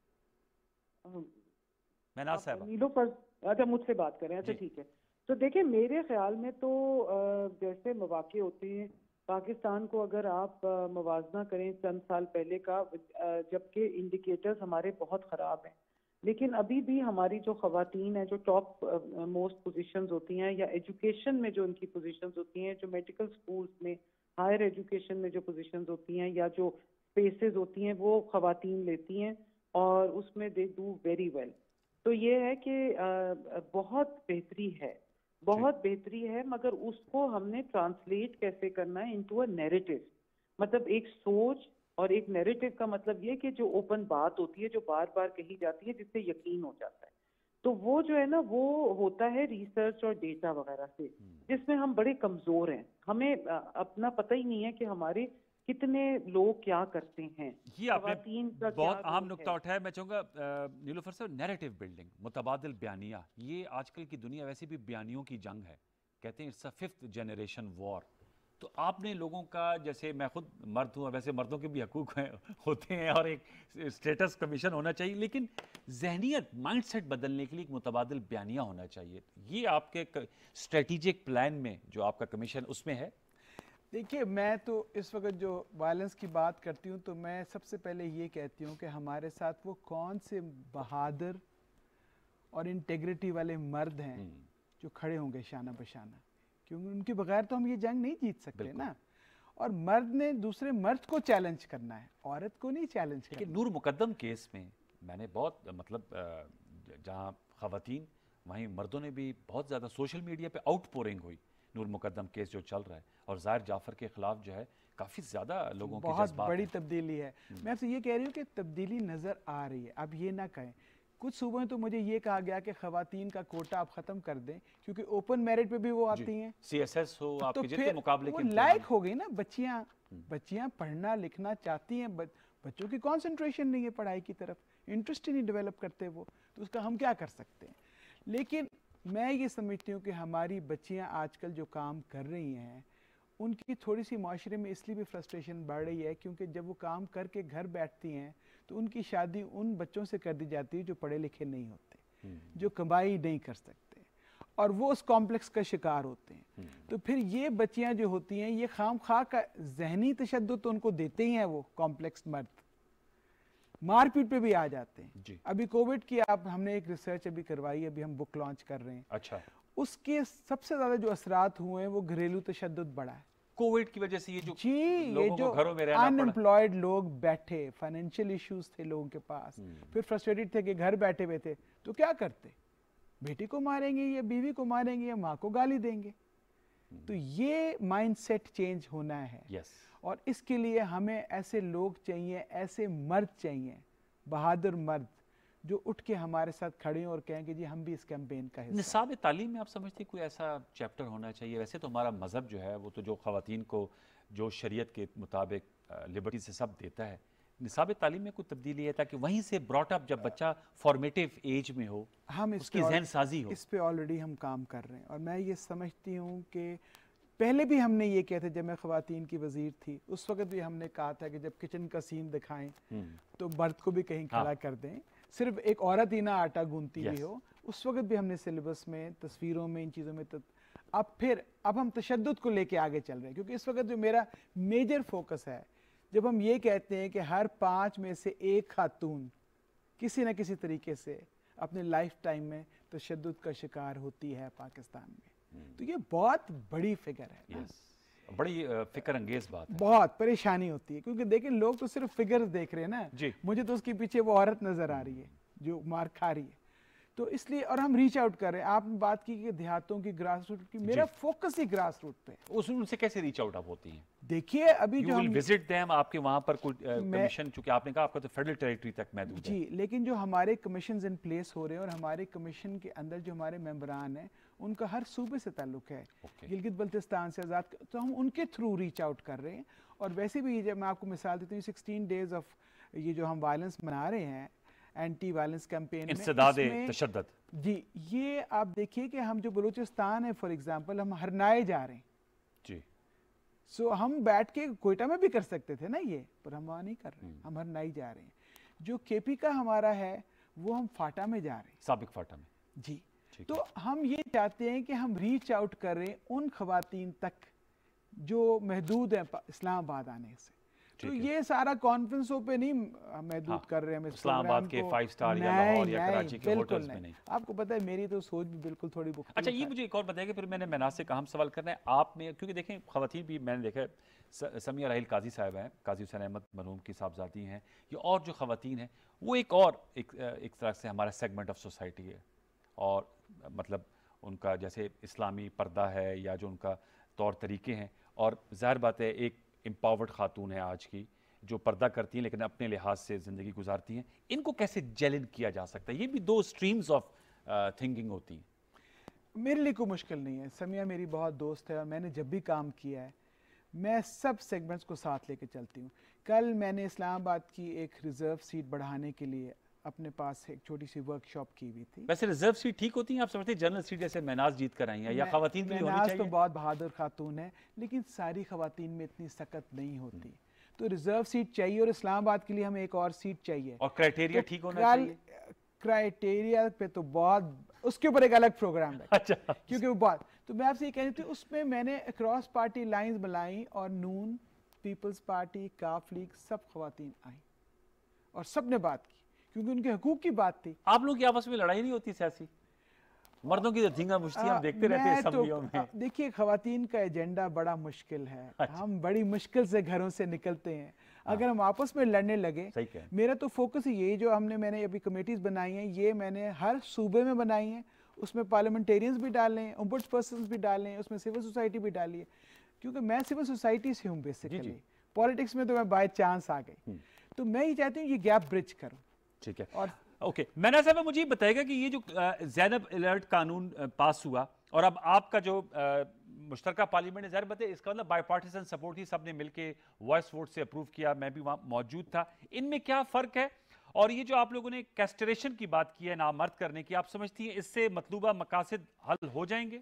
Mehnaz साहब नीलोफर, अच्छा मुझसे बात करें, अच्छा ठीक है। तो देखिए, मेरे ख्याल में तो जैसे मौके होते हैं पाकिस्तान को, अगर आप मवाजना करें चंद साल पहले का, जबकि इंडिकेटर्स हमारे बहुत ख़राब हैं, लेकिन अभी भी हमारी जो ख़वातीन हैं, जो टॉप मोस्ट पोजीशंस होती हैं, या एजुकेशन में जो उनकी पोजीशंस होती हैं, जो मेडिकल स्कूल्स में, हायर एजुकेशन में जो पोजीशंस होती हैं, या जो स्पेसेस होती हैं, वो ख़वातीन लेती हैं और उसमें दे डू वेरी वेल। तो ये है कि बहुत बेहतरी है, बहुत बेहतरी है, मगर उसको हमने ट्रांसलेट कैसे करना है इनटू अ नैरेटिव। मतलब एक सोच और एक नैरेटिव का मतलब ये कि जो ओपन बात होती है, जो बार बार कही जाती है, जिससे यकीन हो जाता है, तो वो जो है ना, वो होता है रिसर्च और डेटा वगैरह से, जिसमें हम बड़े कमजोर हैं। हमें अपना पता ही नहीं है कि हमारे कितने लोग क्या करते हैं। ये आपने बहुत अहम नुक्ता उठाया। मैं चाहूँगा नीलोफर साहब, नैरेटिव बिल्डिंग, मुतबादिल बयानिया, ये आजकल की दुनिया वैसे भी बयानियों की जंग है, कहते हैं it's a 5th generation war. तो आपने लोगों का, जैसे मैं खुद मर्द हूँ, वैसे मर्दों के भी हकूक़ होते हैं और एक स्टेटस कमीशन होना चाहिए, लेकिन जहनियत माइंडसेट बदलने के लिए एक मुतबादिल बयानिया होना चाहिए। ये आपके स्ट्रेटेजिक प्लान में जो आपका कमीशन उसमें है? देखिए, मैं तो इस वक्त जो वायलेंस की बात करती हूँ, तो मैं सबसे पहले ये कहती हूँ कि हमारे साथ वो कौन से बहादुर और इंटेग्रिटी वाले मर्द हैं जो खड़े होंगे शाना बशाना, क्योंकि उनके बगैर तो हम ये जंग नहीं जीत सकते ना। और मर्द ने दूसरे मर्द को चैलेंज करना है, औरत को नहीं चैलेंज करना। लेकिन नूर मुकद्दम केस में मैंने बहुत मतलब जहाँ खवातीन, वहीं मर्दों ने भी बहुत ज़्यादा सोशल मीडिया पे आउटपोरिंग हुई। नूर मुकद्दम केस जो चल रहा है, और ज़ाहिर जाफ़र के खिलाफ जो है काफ़ी ज़्यादा लोगों के बहुत बड़ी तब्दीली है। मैं आपसे ये कह रही हूँ कि तब्दीली नज़र आ रही है। अब ये ना कहें, कुछ सूबों में तो मुझे ये कहा गया कि खवातीन का कोटा आप ख़त्म कर दें, क्योंकि ओपन मेरिट पे भी वो आती हैं, CSS हो, तो आपके जितने मुकाबले वो लायक हो गई ना। बच्चियाँ पढ़ना लिखना चाहती हैं, बच्चों की कॉन्सेंट्रेशन नहीं है पढ़ाई की तरफ, इंटरेस्ट ही नहीं डेवलप करते वो, तो उसका हम क्या कर सकते हैं। लेकिन मैं ये समझती हूँ कि हमारी बच्चियाँ आजकल जो काम कर रही हैं, उनकी थोड़ी सी माशरे में इसलिए भी फ्रस्ट्रेशन बढ़ रही है, क्योंकि जब वो काम करके घर बैठती हैं तो उनकी शादी उन बच्चों से कर दी जाती है जो पढ़े लिखे नहीं होते, जो कमाई नहीं कर सकते, और वो उस कॉम्प्लेक्स का शिकार होते हैं। तो फिर ये बच्चियाँ जो होती हैं, ये खाम खा का जहनी तशद्दुद तो उनको देते ही हैं वो कॉम्प्लेक्स मर्द, मारपीट पे भी आ जाते हैं। अभी कोविड की हमने एक रिसर्च अभी करवाई, अभी हम बुक लॉन्च कर रहे हैं। अच्छा, उसके सबसे ज्यादा जो असरात हुए हैं वो घरेलू तशद्दुद बढ़ा है कोविड की वजह से। ये जो ये जो घरों में रहना अनएम्प्लॉयड लोग बैठे, फाइनेंशियल इश्यूज थे लोगों के पास, फिर फ्रस्ट्रेटेड थे कि घर बैठे हुए थे, तो क्या करते, बेटी को मारेंगे या बीवी को मारेंगे या माँ को गाली देंगे। तो ये माइंडसेट चेंज होना है। और इसके लिए हमें ऐसे लोग चाहिए, ऐसे मर्द चाहिए, बहादुर मर्द, जो उठ के हमारे साथ खड़े हों और कहें कि जी हम भी इस कैंपेन का हिस्सा। निसाब तालीम में आप समझते कोई ऐसा चैप्टर होना चाहिए? वैसे तो हमारा मज़हब जो है वो तो जो ख़वातीन को जो शरीयत के मुताबिक लिबर्टी से सब देता है, निसाब तालीम में कोई तब्दीली है ताकि वहीं से ब्रॉट अप जब बच्चा फॉर्मेटिव एज में हो हम उसकी जहन साजी हो? इस पे ऑलरेडी हम काम कर रहे हैं और मैं ये समझती हूँ कि पहले भी हमने ये किया था, जब मैं ख़वातीन की वज़ीर थी उस वक्त भी हमने कहा था कि जब किचन का सीन दिखाएं तो मर्द को भी कहीं खड़ा कर दें, सिर्फ एक औरत ही ना आटा गूंथती भी हो। उस वक्त भी हमने सिलेबस में, तस्वीरों में, इन चीज़ों में अब हम तशद्दुद को लेके आगे चल रहे हैं, क्योंकि इस वक्त जो मेरा मेजर फोकस है, जब हम ये कहते हैं कि हर 5 में से 1 खातून किसी न किसी तरीके से अपने लाइफ टाइम में तशद्दुद का शिकार होती है पाकिस्तान में, तो ये बहुत बड़ी फिगर है। बड़ी फिक्र अंगेज बात है, बहुत परेशानी होती है, क्योंकि देखें लोग तो सिर्फ फिगर्स देख रहे हैं ना जी। मुझे तो उसके पीछे वो औरत नजर आ रही है जो मार खा रही है, तो इसलिए और हम रीच आउट कर रहे हैं। आपने बात की कि देहातों की, ग्रास रूट की, मेरा फोकस ही ग्रास रूट पे है। उनसे कैसे रीच आउट आप होती हैं? देखिए अभी जो हम विजिट देम, आपके वहां पर कोई कमीशन, चूंकि आपने कहा आपका तो फेडरल टेरिटरी तक महदूद है जी, लेकिन जो हमारे कमीशंस इन प्लेस हो रहे हैं और हमारे कमीशन के अंदर जो हमारे मेंबरान हैं उनका हर सूबे से ताल्लुक है, गिलगित बल्तिस्तान से आज़ाद, तो हम उनके थ्रू रीच आउट कर रहे हैं। और वैसे भी जब मैं आपको मिसाल देती हूँ 16 डेज ऑफ ये जो हम वायलेंस मना रहे हैं, एंटी वायलेंस कैंपेन में तशद्दुद, जी, ये आप देखिए कि हम जो बलूचिस्तान है फॉर एग्जांपल, हम हरनाए जा रहे हैं जी। सो हम बैठ के कोयटा में भी कर सकते थे ना ये, पर हम वहाँ नहीं कर रहे, हम हरनाई जा रहे हैं। जो केपी का हमारा है वो हम फाटा में जा रहे हैं, साबिक फाटा में जी। तो हम ये चाहते हैं कि हम रीच आउट कर रहे हैं उन खवातीन तक जो महदूद हैं इस्लामाबाद आने से। तो ये सारा कॉन्फ्रेंसों पे नहीं महदूद कर रहे हैं हम इस्लामाबाद के 5 स्टार या लाहौर या कराची के होटल्स में नहीं। आपको पता है मेरी तो सोच भी बिल्कुल थोड़ी बहुत। अच्छा, ये मुझे एक और बताइए, फिर मैंने मैनाज से कहा सवाल करना है आप में, क्योंकि देखें खवातीन भी मैंने देखा है, समिया राहिल काजी साहब हैं, काजी हुसैन अहमद मरहूम की साहबजादी हैं, ये और जो खवातीन हैं वो एक तरह से हमारा सेगमेंट ऑफ सोसाइटी है, और मतलब उनका जैसे इस्लामी पर्दा है या जो उनका तौर तरीके हैं, और ज़ाहिर बात है एक एम्पावर्ड खातून है आज की जो पर्दा करती हैं लेकिन अपने लिहाज से ज़िंदगी गुजारती हैं, इनको कैसे जेलिन किया जा सकता है? ये भी 2 स्ट्रीम्स ऑफ थिंकिंग होती हैं। मेरे लिए कोई मुश्किल नहीं है, समिया मेरी बहुत दोस्त है और मैंने जब भी काम किया है मैं सब सेगमेंट्स को साथ लेके चलती हूँ। कल मैंने इस्लामाबाद की एक रिजर्व सीट बढ़ाने के लिए अपने पास एक छोटी सी वर्कशॉप की हुई थी। वैसे रिजर्व सीट ठीक होती हैं आप समझते हैं? जनरल सीट जैसे महनाज जीत कर आई हैं या खवातीन के लिए होनी चाहिए? तो बहुत बहादुर खातून है लेकिन सारी खवातीन में इतनी सख्त नहीं होती, तो रिजर्व सीट चाहिए और इस्लामाबाद के लिए हमें एक और सीट चाहिए। और क्राइटेरिया ठीक होना चाहिए। क्राइटेरिया पे तो बहुत, उसके ऊपर एक अलग प्रोग्राम है। अच्छा, क्योंकि वो बहुत, तो मैं आपसे ये कह रही थी उसमें मैंने अक्रॉस पार्टी लाइंस बनाई और नून, पीपल्स पार्टी, काफ लीग, सब खवातीन आई और सब ने बात की क्योंकि उनके हकूक की बात थी। आप लोगों की आपस में लड़ाई नहीं होती सियासी? मर्दों की तो धींगा मुश्ती हम देखते रहते हैं असम्बलियों में। देखिए खवातीन का एजेंडा बड़ा मुश्किल है। अच्छा। हम बड़ी मुश्किल से घरों से निकलते हैं। अगर हम आपस में लड़ने लगे, मेरा तो फोकस ही यही जो मैंने अभी कमेटीज बनाई हैं, ये मैंने हर सूबे में बनाई हैं, उसमें पार्लियामेंटेरियंस भी डाले हैं, ओम्बुड्स पर्सन्स भी डाले हैं, उसमें सिविल सोसाइटी भी डाली है, क्योंकि मैं सिविल सोसाइटी से हूँ बेसिकली। पॉलिटिक्स में तो मैं बाय चांस आ गई, तो मैं ये चाहती हूँ ये गैप ब्रिज करूँ। ठीक है, और ओके मैना साहब मुझे बताएगा कि ये जो ज़ैनब अलर्ट कानून पास हुआ और अब आपका जो मुश्तरका पार्लियामेंट है, ज़ाहिर बात है इसका मतलब बाईपार्टिसन सपोर्ट ही सबने मिलके वॉइस वोट से अप्रूव किया, मैं भी वहाँ मौजूद था। इनमें क्या फ़र्क है? और ये जो आप लोगों ने कैस्ट्रेशन की बात की है, नामर्द करने की, आप समझती हैं इससे मतलूबा मकासद हल हो जाएंगे?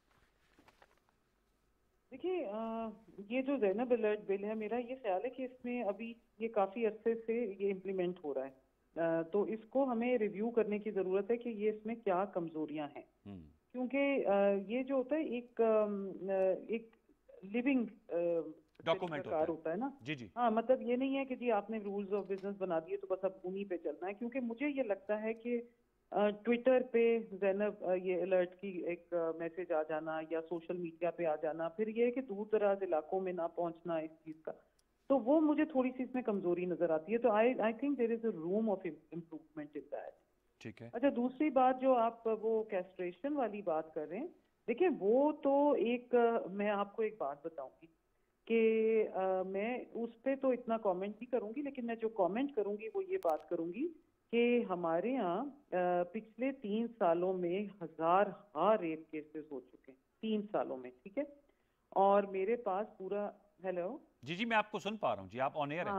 देखिए ये जो ज़ैनब अलर्ट बिल है, मेरा ये ख्याल है कि इसमें अभी ये काफ़ी अरसे से ये इम्प्लीमेंट हो रहा है, तो इसको हमें रिव्यू करने की ज़रूरत है कि ये इसमें क्या कमज़ोरियां हैं। क्योंकि ये जो होता है एक लिविंग डॉक्यूमेंट होता है ना। जी। हाँ, मतलब ये नहीं है कि जी आपने रूल्स ऑफ बिजनेस बना दिए तो बस अब उन्हीं पे चलना है। क्योंकि मुझे ये लगता है कि ट्विटर पे ज़ैनब ये अलर्ट की एक मैसेज आ जाना या सोशल मीडिया पे आ जाना, फिर ये है कि दूर दराज इलाकों में ना पहुंचना इस चीज़ का, तो वो मुझे थोड़ी सी इसमें कमजोरी नजर आती है। तो I think there is a room of improvement in that. ठीक है। अच्छा, दूसरी बात जो आप वो कैस्ट्रेशन वाली बात कर रहे हैं, देखिए वो तो एक मैं आपको एक बात बताऊंगी कि मैं उस पर तो इतना कमेंट नहीं करूंगी, लेकिन मैं जो कमेंट करूंगी वो ये बात करूंगी कि हमारे यहाँ पिछले 3 सालों में 1000 रेप केसेस हो चुके हैं 3 सालों में, ठीक है। और मेरे पास पूरा, हेलो जी मैं आपको सुन पा रहा हूँ जी, आप ऑन एयर हैं। हाँ,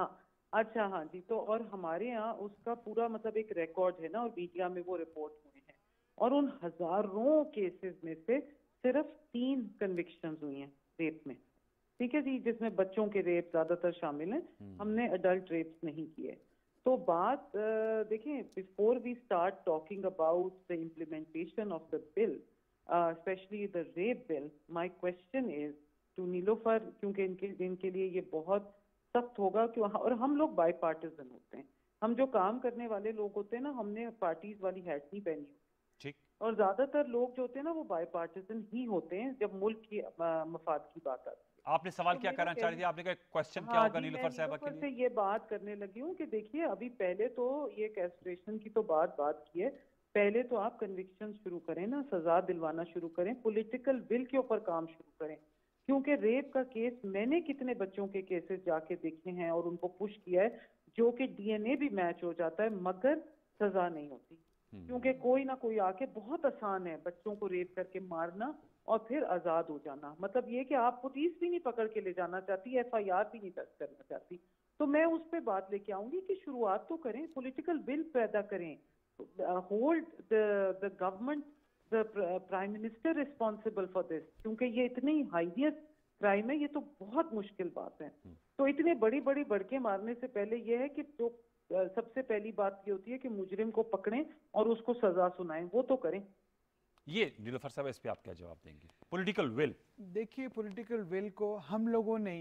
اچھا ہاں جی، تو اور ہمارے یہاں اس کا پورا مطلب ایک ریکارڈ ہے نا، اور میڈیا میں وہ رپورٹ ہوئے ہیں، اور ان ہزاروں کیسز میں سے صرف 3 کنوکشنز ہوئی ہیں ریپ میں، ٹھیک ہے جی، جس میں بچوں کے ریپ زیادہ تر شامل ہیں، ہم نے اڈلٹ ریپس نہیں کیے. تو بات دیکھیں، before we start talking about the implementation of the bill, especially the rape bill, my question is to Nilofar, کیونکہ ان کے لیے یہ بہت سخت ہوگا، اور ہم لوگ بائی پارٹیزن ہوتے ہیں، ہم جو کام کرنے والے لوگ ہوتے ہیں نا، ہم نے پارٹیز والی ہیٹ نہیں پہنی ہوتی، اور زیادہ تر لوگ جو ہوتے ہیں نا وہ بائی پارٹیزن ہی ہوتے ہیں جب ملک کی مفاد کی بات آتی ہے. آپ نے سوال کیا کرنا چاہ رہی تھی؟ آپ نے کہا کوشچن کیا ہوگا نیلوفر صاحبہ کے لیے؟ سے یہ بات کرنے لگی ہوں کہ دیکھیے، ابھی پہلے تو یہ کیسٹریشن کی تو بات کی ہے، پہلے تو آپ کنوکشن شروع کریں نا، سزا دلوانا شروع کریں، پولیٹیکل ول کے اوپر کام شروع کریں، کیونکہ ریپ کا کیس میں نے کتنے بچوں کے کیسز جا کے دیکھے ہیں اور ان کو پش کیا ہے، جو کہ ڈی این اے بھی میچ ہو جاتا ہے مگر سزا نہیں ہوتی، کیونکہ کوئی نہ کوئی آ کے، بہت آسان ہے بچوں کو ریپ کر کے مارنا اور پھر آزاد ہو جانا، مطلب یہ کہ آپ پولیس بھی نہیں پکڑ کے لے جانا چاہتی، ایف آئی آر بھی نہیں درج کرنا چاہتی. تو میں اس پہ بات لے کے آؤں گی کہ شروعات تو کریں، پولیٹیکل ول پیدا کریں، hold the government, the prime minister responsible for this, کیونکہ یہ اتنی ہائیس کرائم ہے، یہ تو بہت مشکل بات ہے. تو اتنے بڑی بڑی بڑکے مارنے سے پہلے یہ ہے کہ جو سب سے پہلی بات یہ ہوتی ہے کہ مجرم کو پکڑیں اور اس کو سزا سنائیں، وہ تو کریں. یہ نیلوفر صاحب اس پہ آپ کیا جواب دیں گے؟ پولیٹیکل ول، دیکھیے پولیٹیکل ول کو ہم لوگوں نے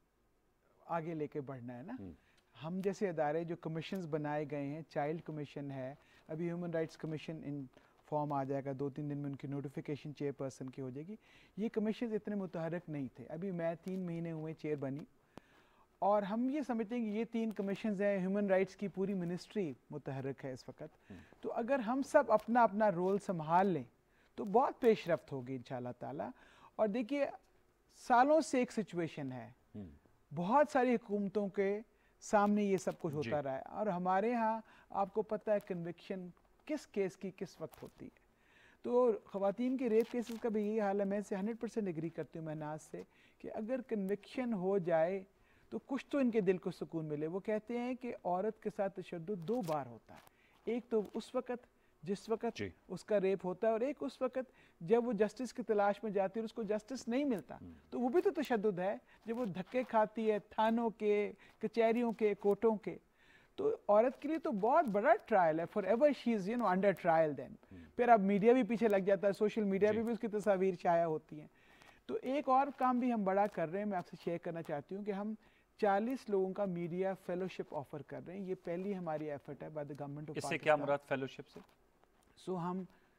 آگے لے کے بڑھنا ہے نا. ہم جیسے ادارے جو کمیشنز بنائے گئے ہیں، چائلڈ کمیشن ہے، ابھی human rights commission in form آ جائے گا، 2-3 دن میں ان کی نوٹیفیکیشن چیئر پرسن کی ہو جائے گی. یہ کمیشنز اتنے متحرک نہیں تھے، ابھی میں 3 مہینے ہوئے چیئر بنی، اور ہم یہ سمجھتے ہیں کہ یہ 3 کمیشنز ہیں، ہیومن رائٹس کی پوری منسٹری متحرک ہے اس وقت. تو اگر ہم سب اپنا اپنا رول سنبھال لیں تو بہت پیش رفت ہوگی انشاءاللہ تعالیٰ. اور دیکھیے، سالوں سے ایک سچویشن ہے، بہت ساری حکومتوں کے سامنے یہ سب کچھ ہوتا رہا ہے، اور ہمارے ہاں آپ کو پتہ ہے کنوکشن کس کیس کی کس وقت ہوتی ہے. تو خواتین کے ریپ کیسز کا بھی یہی حال ہے. میں سے 100% ایگری کرتی ہوں میں ناز سے کہ اگر کنوکشن ہو جائے تو کچھ تو ان کے دل کو سکون ملے. وہ کہتے ہیں کہ عورت کے ساتھ تشدد 2 بار ہوتا ہے، ایک تو اس وقت جس وقت اس کا ریپ ہوتا ہے، اور ایک اس وقت جب وہ جسٹس کی تلاش میں جاتی ہے اور اس کو جسٹس نہیں ملتا، تو وہ بھی تو تشدد ہے، جب وہ دھکے کھاتی ہے تھانوں کے، کچہریوں کے، کورٹوں کے. تو عورت کے لیے تو بہت بڑا ٹرائل ہے، for ever she is under trial. Then پھر اب میڈیا بھی پیچھے لگ جاتا ہے، سوشل میڈیا پہ بھی اس کی تصاویر شائع ہوتی ہیں. تو ایک اور کام بھی ہم بڑا کر رہے ہیں، میں آپ سے شیئر کرنا چاہتی ہوں کہ ہم 40 لوگوں کا میڈیا فیلوشپ آفر کر رہے ہیں. یہ پہلی ہماری ایفرٹ ہے by the government of Pakistan. اس سے کیا مراد فیلوشپ سے؟ سو ہم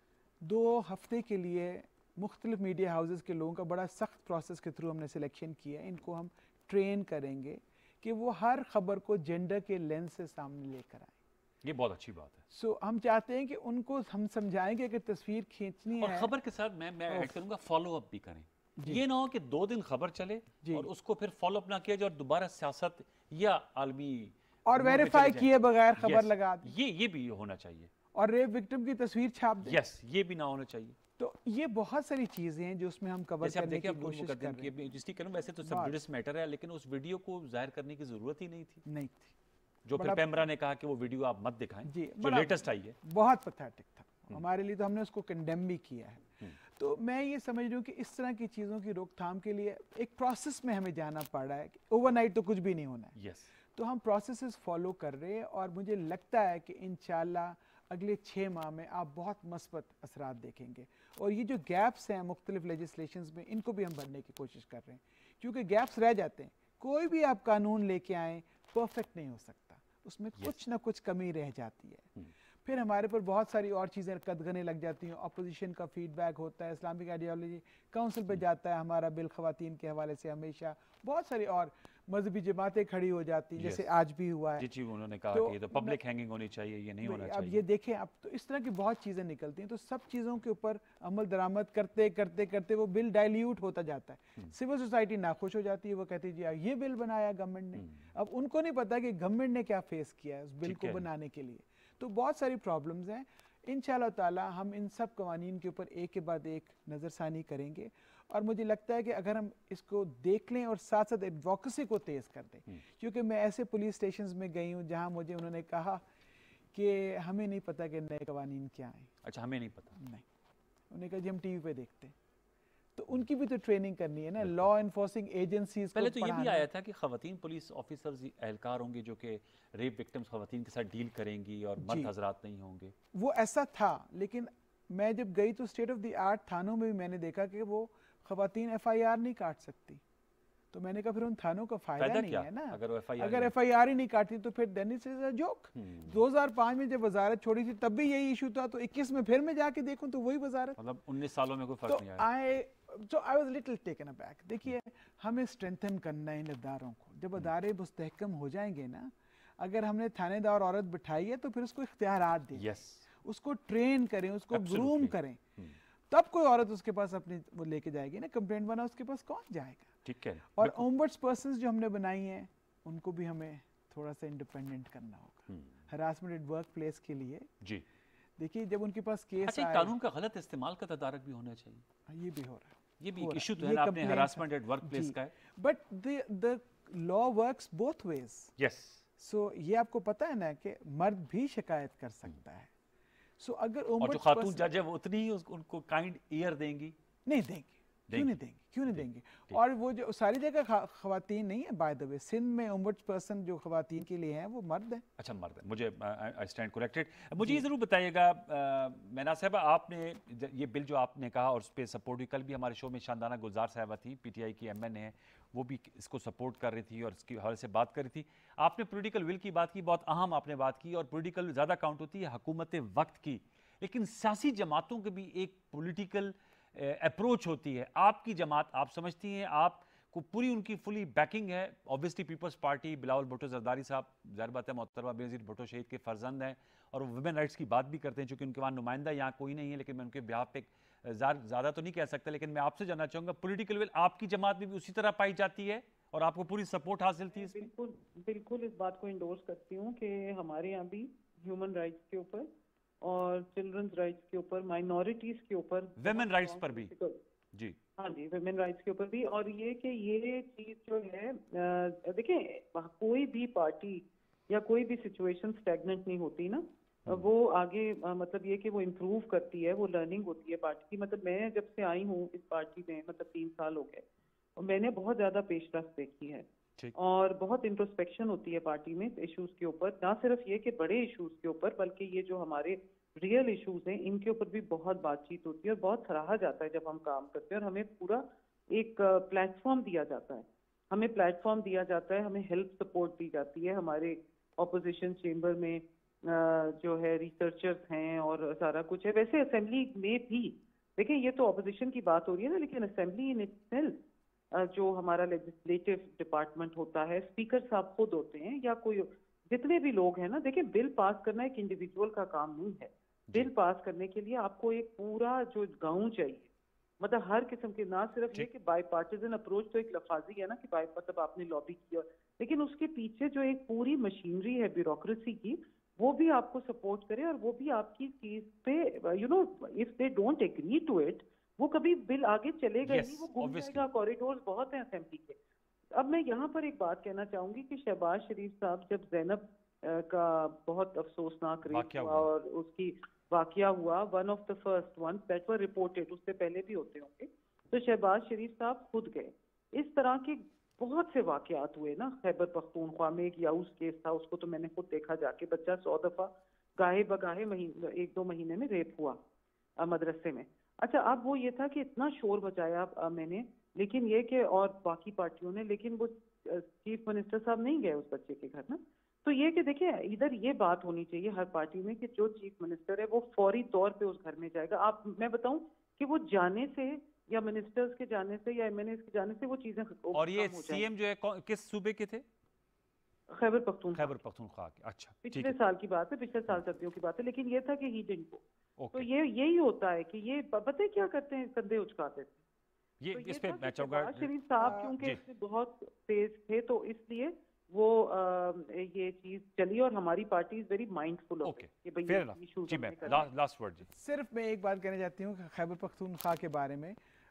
2 ہفتے کے لیے مختلف میڈیا ہاؤسز کے لوگوں کا بڑا سخت پروسیس کے تھرو ہم نے سلیکشن کیا ہے. ان کو ہم ٹرین کریں گے کہ وہ ہر خبر کو جینڈر کے لینس سے سامنے لے کر آئیں. یہ بہت اچھی بات ہے. سو ہم چاہتے ہیں کہ ان کو ہم سمجھائیں گے کہ تصویر کھینچنی ہے، اور خبر کے ساتھ میں ایڈ کروں گا فالو اپ بھی کریں. یہ نہ ہو کہ 2 دن خبر چلے اور اس کو پھر فالو اپ نہ کیا جائے اور دوبارہ سیاست یا عالمی اور ویریفائی کیے بغیر خبر لگا دی. یہ بھی ہونا چاہیے. اور ریپ وکٹم کی تصویر چھاپ دیں. یہ بھی نہ ہونا چاہیے. تو یہ بہت ساری چیزیں ہیں جو اس میں ہم کور کرنے کی کوشش کر رہے ہیں. جس کی کروں ویسے تو سب جوڈس میٹر ہے، لیکن اس ویڈیو کو ظاہر کرنے کی ضرورت ہی نہیں تھی. جو پھر پیمرا نے کہا کہ وہ ویڈیو آپ مت دکھائیں، جو لیٹسٹ آئی ہے. بہت پیتھیٹک تھا ہمارے لیے، تو ہم نے اس کو کنڈیم بھی کیا ہے. تو میں یہ سمجھ رہی ہوں کہ اس طرح کی چیزوں کی روک تھام کے لیے ایک پروسیس میں ہمیں جانا پڑ رہا ہے. اوور نائٹ تو کچھ بھی نہیں ہونا ہے. تو ہم پروسیسز فالو کر رہے ہیں، اور مجھے لگتا ہے کہ انشاءاللہ اگلے 6 ماہ میں آپ بہت مثبت اثرات دیکھیں گے. اور یہ جو گیپس ہیں مختلف لیجسلیشنز میں، ان کو بھی ہم بھرنے کی کوشش کر رہے ہیں، کیونکہ گیپس رہ جاتے ہیں. کوئی بھی آپ قانون لے کے آئیں پرفیکٹ نہیں ہو سکتا، اس میں کچھ نہ کچھ کمی رہ جاتی ہے. پھر ہمارے پر بہت ساری اور چیزیں قدغنیں لگ جاتی ہیں. اپوزیشن کا فیڈ بیک ہوتا ہے، اسلامک آئیڈیالوجی کونسل پہ جاتا ہے ہمارا بل خواتین کے حوالے سے ہمیشہ. بہت ساری اور مذہبی جماعتیں کھڑی ہو جاتی ہیں، جیسے آج بھی ہوا ہے. جی انہوں نے کہا کہ پبلک ہینگنگ ہونی چاہیے، یہ نہیں ہونا چاہیے. اب یہ دیکھیں، اب تو اس طرح کی بہت چیزیں نکلتی ہیں. تو سب چیزوں کے اوپر عمل درآمد کرتے کرتے کرتے وہ بل ڈائلیوٹ ہوتا جاتا ہے. سول سوسائٹی ناخوش ہو جاتی ہے، وہ کہتی ہے جی یہ بل بنایا گورنمنٹ نے. اب ان کو نہیں پتا کہ گورنمنٹ نے کیا فیس کیا ہے اس بل کو بنانے کے لیے. تو بہت ساری پرابلمز ہیں. انشاءاللہ تعالی ہم ان سب قوانین کے اوپر ایک کے بعد ایک نظر ثانی کریں گے. اور مجھے لگتا ہے کہ اگر ہم اس کو دیکھ لیں اور ساتھ ساتھ ایڈوکیسی کو تیز کر دیں، کیونکہ میں ایسے پولیس اسٹیشنز میں گئی ہوں جہاں مجھے انہوں نے کہا کہ ہمیں نہیں پتہ کہ نئے قوانین کیا ہیں. اچھا ہمیں نہیں پتہ. نہیں، انہوں نے کہا جی ہم ٹی وی پہ دیکھتے ہیں. تو ان کی بھی تو ٹریننگ کرنی ہے نا، لا انفورسنگ ایجنسیز کو. پہلے تو یہ بھی آیا تھا کہ خواتین پولیس آفیسرز اہلکار ہوں گے جو کہ ریپ وکٹمز خواتین کے ساتھ ڈیل کریں گی اور مرد حضرات نہیں ہوں گے. وہ ایسا تھا، لیکن میں جب گئی تو اسٹیٹ آف دی آرٹ تھانوں میں بھی میں نے دیکھا کہ وہ خواتین ایف آئی آر نہیں کاٹ سکتی. تو میں نے کہا پھر ان تھانوں کا فائدہ نہیں ہے نا. اگر ایف آئی آر ہی نہیں کاٹتی تو پھر دین اٹس اے جوک. 2005 میں جب وزارت چھوڑی تھی تب بھی یہی ایشو تھا، تو 21 میں پھر میں جا کے دیکھوں تو وہی وزارت. مطلب 19 سالوں میں کوئی فرق نہیں آیا. So I was little taken aback. دیکھیے ہمیں اسٹرینتھن کرنا ہے ان اداروں کو. جب ادارے مستحکم ہو جائیں گے نا، اگر ہم نے تھانے دار عورت بٹھائی ہے تو پھر اس کو اختیارات دیں، اس کو ٹرین کریں، اس کو گروم کریں، تب کوئی عورت اس کے پاس اپنی وہ لے کے جائے گی نا. کمپلینٹ بنا اس کے پاس کون جائے گا؟ ٹھیک ہے. اور اومبڈس پرسنز جو ہم نے بنائی ہیں ان کو بھی ہمیں تھوڑا سا انڈیپینڈنٹ کرنا ہوگا ہراسمنٹ ایٹ ورک پلیس کے لیے. جی دیکھیے جب ان کے پاس کیس آئے، قانون کا غلط استعمال کا تدارک بھی ہونا چاہیے. یہ بھی ہو رہا ہے، یہ بھی ایک ایشو تو ہے آپ نے ہراسمنٹ ایٹ ورک پلیس کا ہے. But the law works both ways. Yes. So یہ آپ کو پتہ ہے نا کہ مرد بھی شکایت کر سکتا ہے. سو اگر اور جو خاتون جج ہے وہ اتنی ہی ان کو کائنڈ ایئر دیں گی. نہیں دیں گی. کیوں نہیں دیں گے؟ اور وہ جو ساری جگہ خواتین نہیں ہیں، بائی دا وے سندھ میں اومبڈس پرسن جو خواتین کے لیے ہیں وہ مرد ہیں. اچھا مرد ہیں. مجھے آئی اسٹینڈ کریکٹڈ. مجھے یہ ضرور بتائیے گا مینا صاحبہ، آپ نے یہ بل جو آپ نے کہا اور اس پہ سپورٹ بھی، کل بھی ہمارے شو میں شاندانہ گلزار صاحبہ تھی، پی ٹی آئی کی ایم این ہے، وہ بھی اس کو سپورٹ کر رہی تھی اور اس کی حوالے سے بات کر رہی تھی. آپ نے پولیٹیکل ول کی بات کی، بہت اہم آپ نے بات کی، اور پولیٹیکل زیادہ کاؤنٹ ہوتی ہے حکومت وقت کی، لیکن سیاسی جماعتوں کے بھی ایک پولیٹیکل اپروچ ہوتی ہے. آپ کی جماعت، آپ سمجھتی ہیں آپ کو پوری ان کی فلی بیکنگ ہے؟ Obviously People's Party, Bilawal Bhutto Zardari صاحب ظاہر بات ہے محترمہ بینظیر بھٹو شہید کے فرزند ہیں اور وہ ویمن رائٹس کی بات بھی کرتے ہیں، چونکہ ان کے وہاں نمائندہ یہاں کوئی نہیں ہے، لیکن میں ان کے بیہاف پہ زیادہ تو نہیں کہہ سکتا. لیکن میں آپ سے جاننا چاہوں گا پولیٹیکل ول آپ کی جماعت میں بھی اسی طرح پائی جاتی ہے اور آپ کو پوری سپورٹ حاصل تھی اس میں؟ بالکل اس بات کو انڈورس کرتی ہوں کہ ہمارے یہاں بھی ہیومن رائٹس کے اوپر اور چلڈرنز رائٹس کے اوپر، مائنورٹیز کے اوپر، ویمن رائٹس پر بھی. جی ہاں جی، ویمن رائٹس کے اوپر بھی. اور یہ کہ یہ چیز جو ہے، دیکھیں کوئی بھی پارٹی یا کوئی بھی سچویشن اسٹیگننٹ نہیں ہوتی نا، وہ آگے مطلب یہ کہ وہ امپروو کرتی ہے، وہ لرننگ ہوتی ہے پارٹی کی. مطلب میں جب سے آئی ہوں اس پارٹی میں، مطلب 3 سال ہو گئے، اور میں نے بہت زیادہ پیش رفت دیکھی ہے اور بہت انٹروسپیکشن ہوتی ہے پارٹی میں ایشوز کے اوپر. نہ صرف یہ کہ بڑے ایشوز کے اوپر، بلکہ یہ جو ہمارے ریئل ایشوز ہیں ان کے اوپر بھی بہت بات چیت ہوتی ہے اور بہت سراہا جاتا ہے جب ہم کام کرتے ہیں. اور ہمیں پورا ایک پلیٹ فارم دیا جاتا ہے، ہمیں ہیلپ سپورٹ دی جاتی ہے. ہمارے اپوزیشن چیمبر میں جو ہے ریسرچرز ہیں اور سارا کچھ ہے. ویسے اسمبلی میں بھی دیکھیں، یہ تو اپوزیشن کی بات ہو رہی ہے نا، لیکن اسمبلی ان اٹ سیلف جو ہمارا لیجسلیٹو ڈپارٹمنٹ ہوتا ہے، اسپیکر صاحب خود ہوتے ہیں یا کوئی جتنے بھی لوگ ہیں نا. دیکھیں بل پاس کرنا ایک انڈیویجول کا کام نہیں ہے. بل پاس کرنے کے لیے آپ کو ایک پورا جو گاؤں چاہیے، مطلب ہر قسم کے، نہ صرف یہ کہ بائی پارٹیزن اپروچ تو ایک لفاظی ہے نا کہ مطلب آپ نے لابی کیا، لیکن اس کے پیچھے جو ایک پوری مشینری ہے بیوروکریسی کی، وہ بھی آپ کو سپورٹ کرے اور وہ بھی آپ کی چیز پہ if they don't agree to it, وہ کبھی بل آگے چلے گا نہیں، وہ گم جائے گا. کوریڈورز بہت ہیں اسمبلی کے. اب میں یہاں پر ایک بات کہنا چاہوں گی کہ شہباز شریف صاحب جب زینب کا بہت افسوسناک ریپ ہوا اور اس کی واقعہ ہوا، one of the first one that were reported, اس سے پہلے بھی ہوتے ہوں گے، تو شہباز شریف صاحب خود گئے. اس طرح کے بہت سے واقعات ہوئے نا. خیبر پختونخوا میں ایک یاؤس کیس تھا، اس کو تو میں نے خود دیکھا جا کے، بچہ 100 دفعہ گاہے بگاہے 1-2 مہینے میں ریپ ہوا مدرسے میں. اچھا اب وہ یہ تھا کہ اتنا شور بچایا میں نے، لیکن یہ کہ اور باقی پارٹیوں نے، لیکن وہ چیف منسٹر صاحب نہیں گئے اس بچے کے گھر نا. تو یہ کہ دیکھیں ادھر یہ بات ہونی چاہیے ہر پارٹی میں کہ جو چیف منسٹر ہے وہ فوری طور پہ اس گھر میں جائے گا. میں بتاؤں کہ وہ جانے سے یا منسٹرز کے جانے سے یا ایم این ایز کے جانے سے وہ چیزیں. اور یہ سی ایم جو ہے کس صوبے کے تھے؟ خیبر پختونخوا کے. اچھا پچھلے سال کی بات ہے، پچھلے سال سردیوں کی بات ہے، لیکن یہ تھا کہ ہی ڈنٹ گو. تو یہی ہوتا ہے کہ یہ پتہ کیا کرتے ہیں، کندھے اچکاتے تھے. یہ اس پہ میں چاہوں گا شریف صاحب کیونکہ اس میں بہت تیز تھے تو اس لیے وہ یہ چیز چلی، اور ہماری party is very mindful of it. صرف میں ایک بات کہنا چاہتی ہوں خیبر پختونخوا کے بارے میں.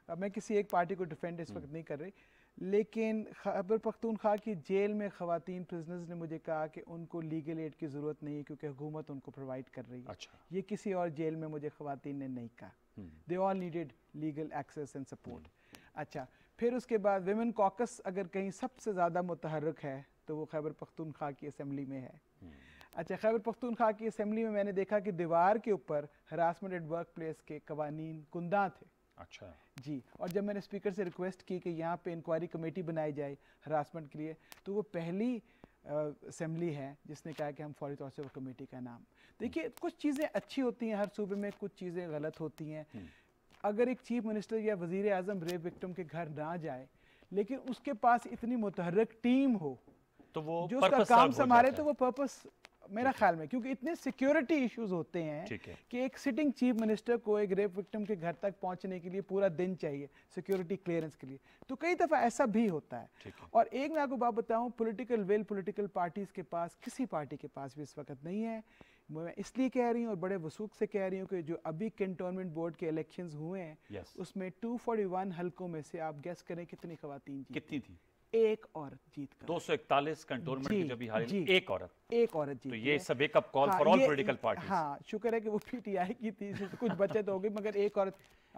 اب میں کسی ایک پارٹی کو ڈیفینڈ اس وقت نہیں کر رہی، لیکن خیبر پختونخوا کی جیل میں خواتین پرزنرز نے مجھے کہا کہ ان کو لیگل ایڈ کی ضرورت نہیں ہے کیونکہ حکومت ان کو پرووائڈ کر رہی ہے. یہ کسی اور جیل میں مجھے خواتین نے نہیں کہا. They all needed legal access and support. اچھا پھر اس کے بعد ویمن کوکس اگر کہیں سب سے زیادہ متحرک ہے تو وہ خیبر پختونخوا کی اسمبلی میں ہے. اچھا خیبر پختونخوا کی اسمبلی میں میں نے دیکھا کہ دیوار کے اوپر ہراسمنٹ ایٹ ورک پلیس کے قوانین کنداں تھے. اچھا جی، اور جب میں نے اسپیکر سے ریکویسٹ کی کہ یہاں پہ انکوائری کمیٹی بنائی جائے ہراسمنٹ کے لیے، تو وہ پہلی اسمبلی ہے جس نے کہا کہ ہم فوری طور سے وہ کمیٹی کا نام. دیکھیے کچھ چیزیں اچھی ہوتی ہیں ہر صوبے میں، کچھ چیزیں غلط ہوتی ہیں. اگر ایک چیف منسٹر یا وزیر اعظم ریپ وکٹم کے گھر نہ جائے لیکن اس کے پاس اتنی متحرک ٹیم ہو تو وہ جو اس کا کام سنبھالے، تو وہ پرپس میرا خیال میں، کیونکہ اتنے سیکیورٹی ایشوز ہوتے ہیں کہ ایک سٹنگ چیف منسٹر کو ایک ریپ وکٹم کے گھر تک پہنچنے کے لیے پورا دن چاہیے سیکیورٹی کلیئرنس کے لیے. تو کئی دفعہ ایسا بھی ہوتا ہے. اور ایک میں آپ کو بات بتاؤں، پولیٹیکل ویل پولیٹیکل پارٹیز کے پاس، کسی پارٹی کے پاس بھی اس وقت نہیں ہے. میں اس لیے کہہ رہی ہوں اور بڑے وثوق سے کہہ رہی ہوں کہ جو ابھی کنٹونمنٹ بورڈ کے الیکشنز ہوئے ہیں اس میں 241 حلقوں میں سے آپ گیس کریں کتنی خواتین جیتی؟ کتنی تھی؟ ایک عورت جیت کر. 241 کنٹونمنٹ کی جب حالی ایک عورت جیتی. تو یہ سب ایک up call for all political parties. ہاں شکر ہے کہ وہ پی ٹی آئی کی تھی، کچھ بچت ہو گئی، مگر ایک عورت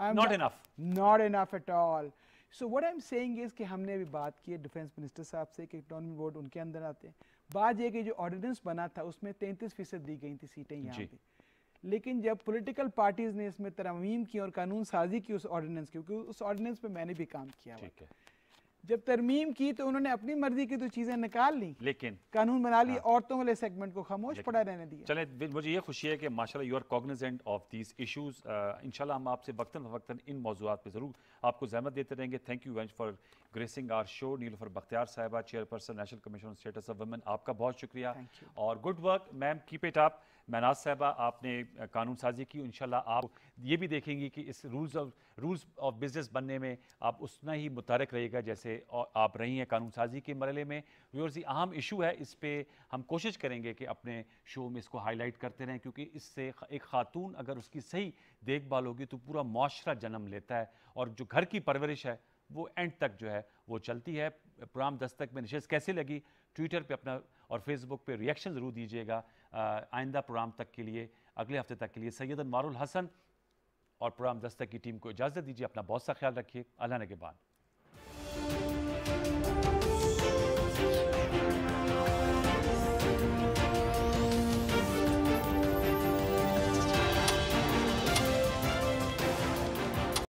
not enough at all. So what I'm saying is کہ ہم نے ابھی بات کی ہے ڈیفینس منسٹر صاحب سے کہ کنٹونمنٹ بورڈ ان کے اندر آتے ہیں. بات یہ کہ جو آرڈیننس بنا تھا اس میں 33% دی گئی تھی سیٹیں یہاں پہ، لیکن جب پولیٹیکل پارٹیز نے اس میں ترمیم کی اور قانون سازی کی اس آرڈیننس کی، کیونکہ اس آرڈیننس پہ میں نے بھی کام کیا ہوا، جب ترمیم کی تو انہوں نے اپنی مرضی کی تو چیزیں نکال لی، لیکن قانون بنا لی، عورتوں والے سیگمنٹ کو خاموش پڑا رہنے دیا. چلیں مجھے یہ خوشی ہے کہ ماشاءاللہ you are cognisant of these issues. انشاءاللہ ہم آپ سے وقتاً فوقتاً ان موضوعات پہ ضرور آپ کو زحمت دیتے رہیں گے. Thank you very much for gracing our show. Nilofar Bakhtiar صاحبہ، chairperson national commission on status of women, آپ کا بہت شکریہ اور good work ma'am, keep it up. Mehnaz صاحبہ آپ نے قانون سازی کی، انشاءاللہ آپ یہ بھی دیکھیں گی کہ اس رولز آف بزنس بننے میں آپ اتنا ہی متحرک رہے گا جیسے آپ رہی ہیں قانون سازی کے مرحلے میں. ویورز، یہ اہم ایشو ہے، اس پہ ہم کوشش کریں گے کہ اپنے شو میں اس کو ہائی لائٹ کرتے رہیں، کیونکہ اس سے ایک خاتون اگر اس کی صحیح دیکھ بھال ہوگی تو پورا معاشرہ جنم لیتا ہے، اور جو گھر کی پرورش ہے وہ اینڈ تک جو ہے وہ چلتی ہے. پروگرام دستک میں نشست کیسے لگی؟ ٹویٹر پہ اپنا اور فیس بک پہ ریئیکشن ضرور دیجیے گا. آئندہ پروگرام تک کے لیے، اگلے ہفتے تک کے لیے سید انوار الحسن اور پروگرام دستک کی ٹیم کو اجازت دیجیے. اپنا بہت سا خیال رکھیے. اللہ نگہبان.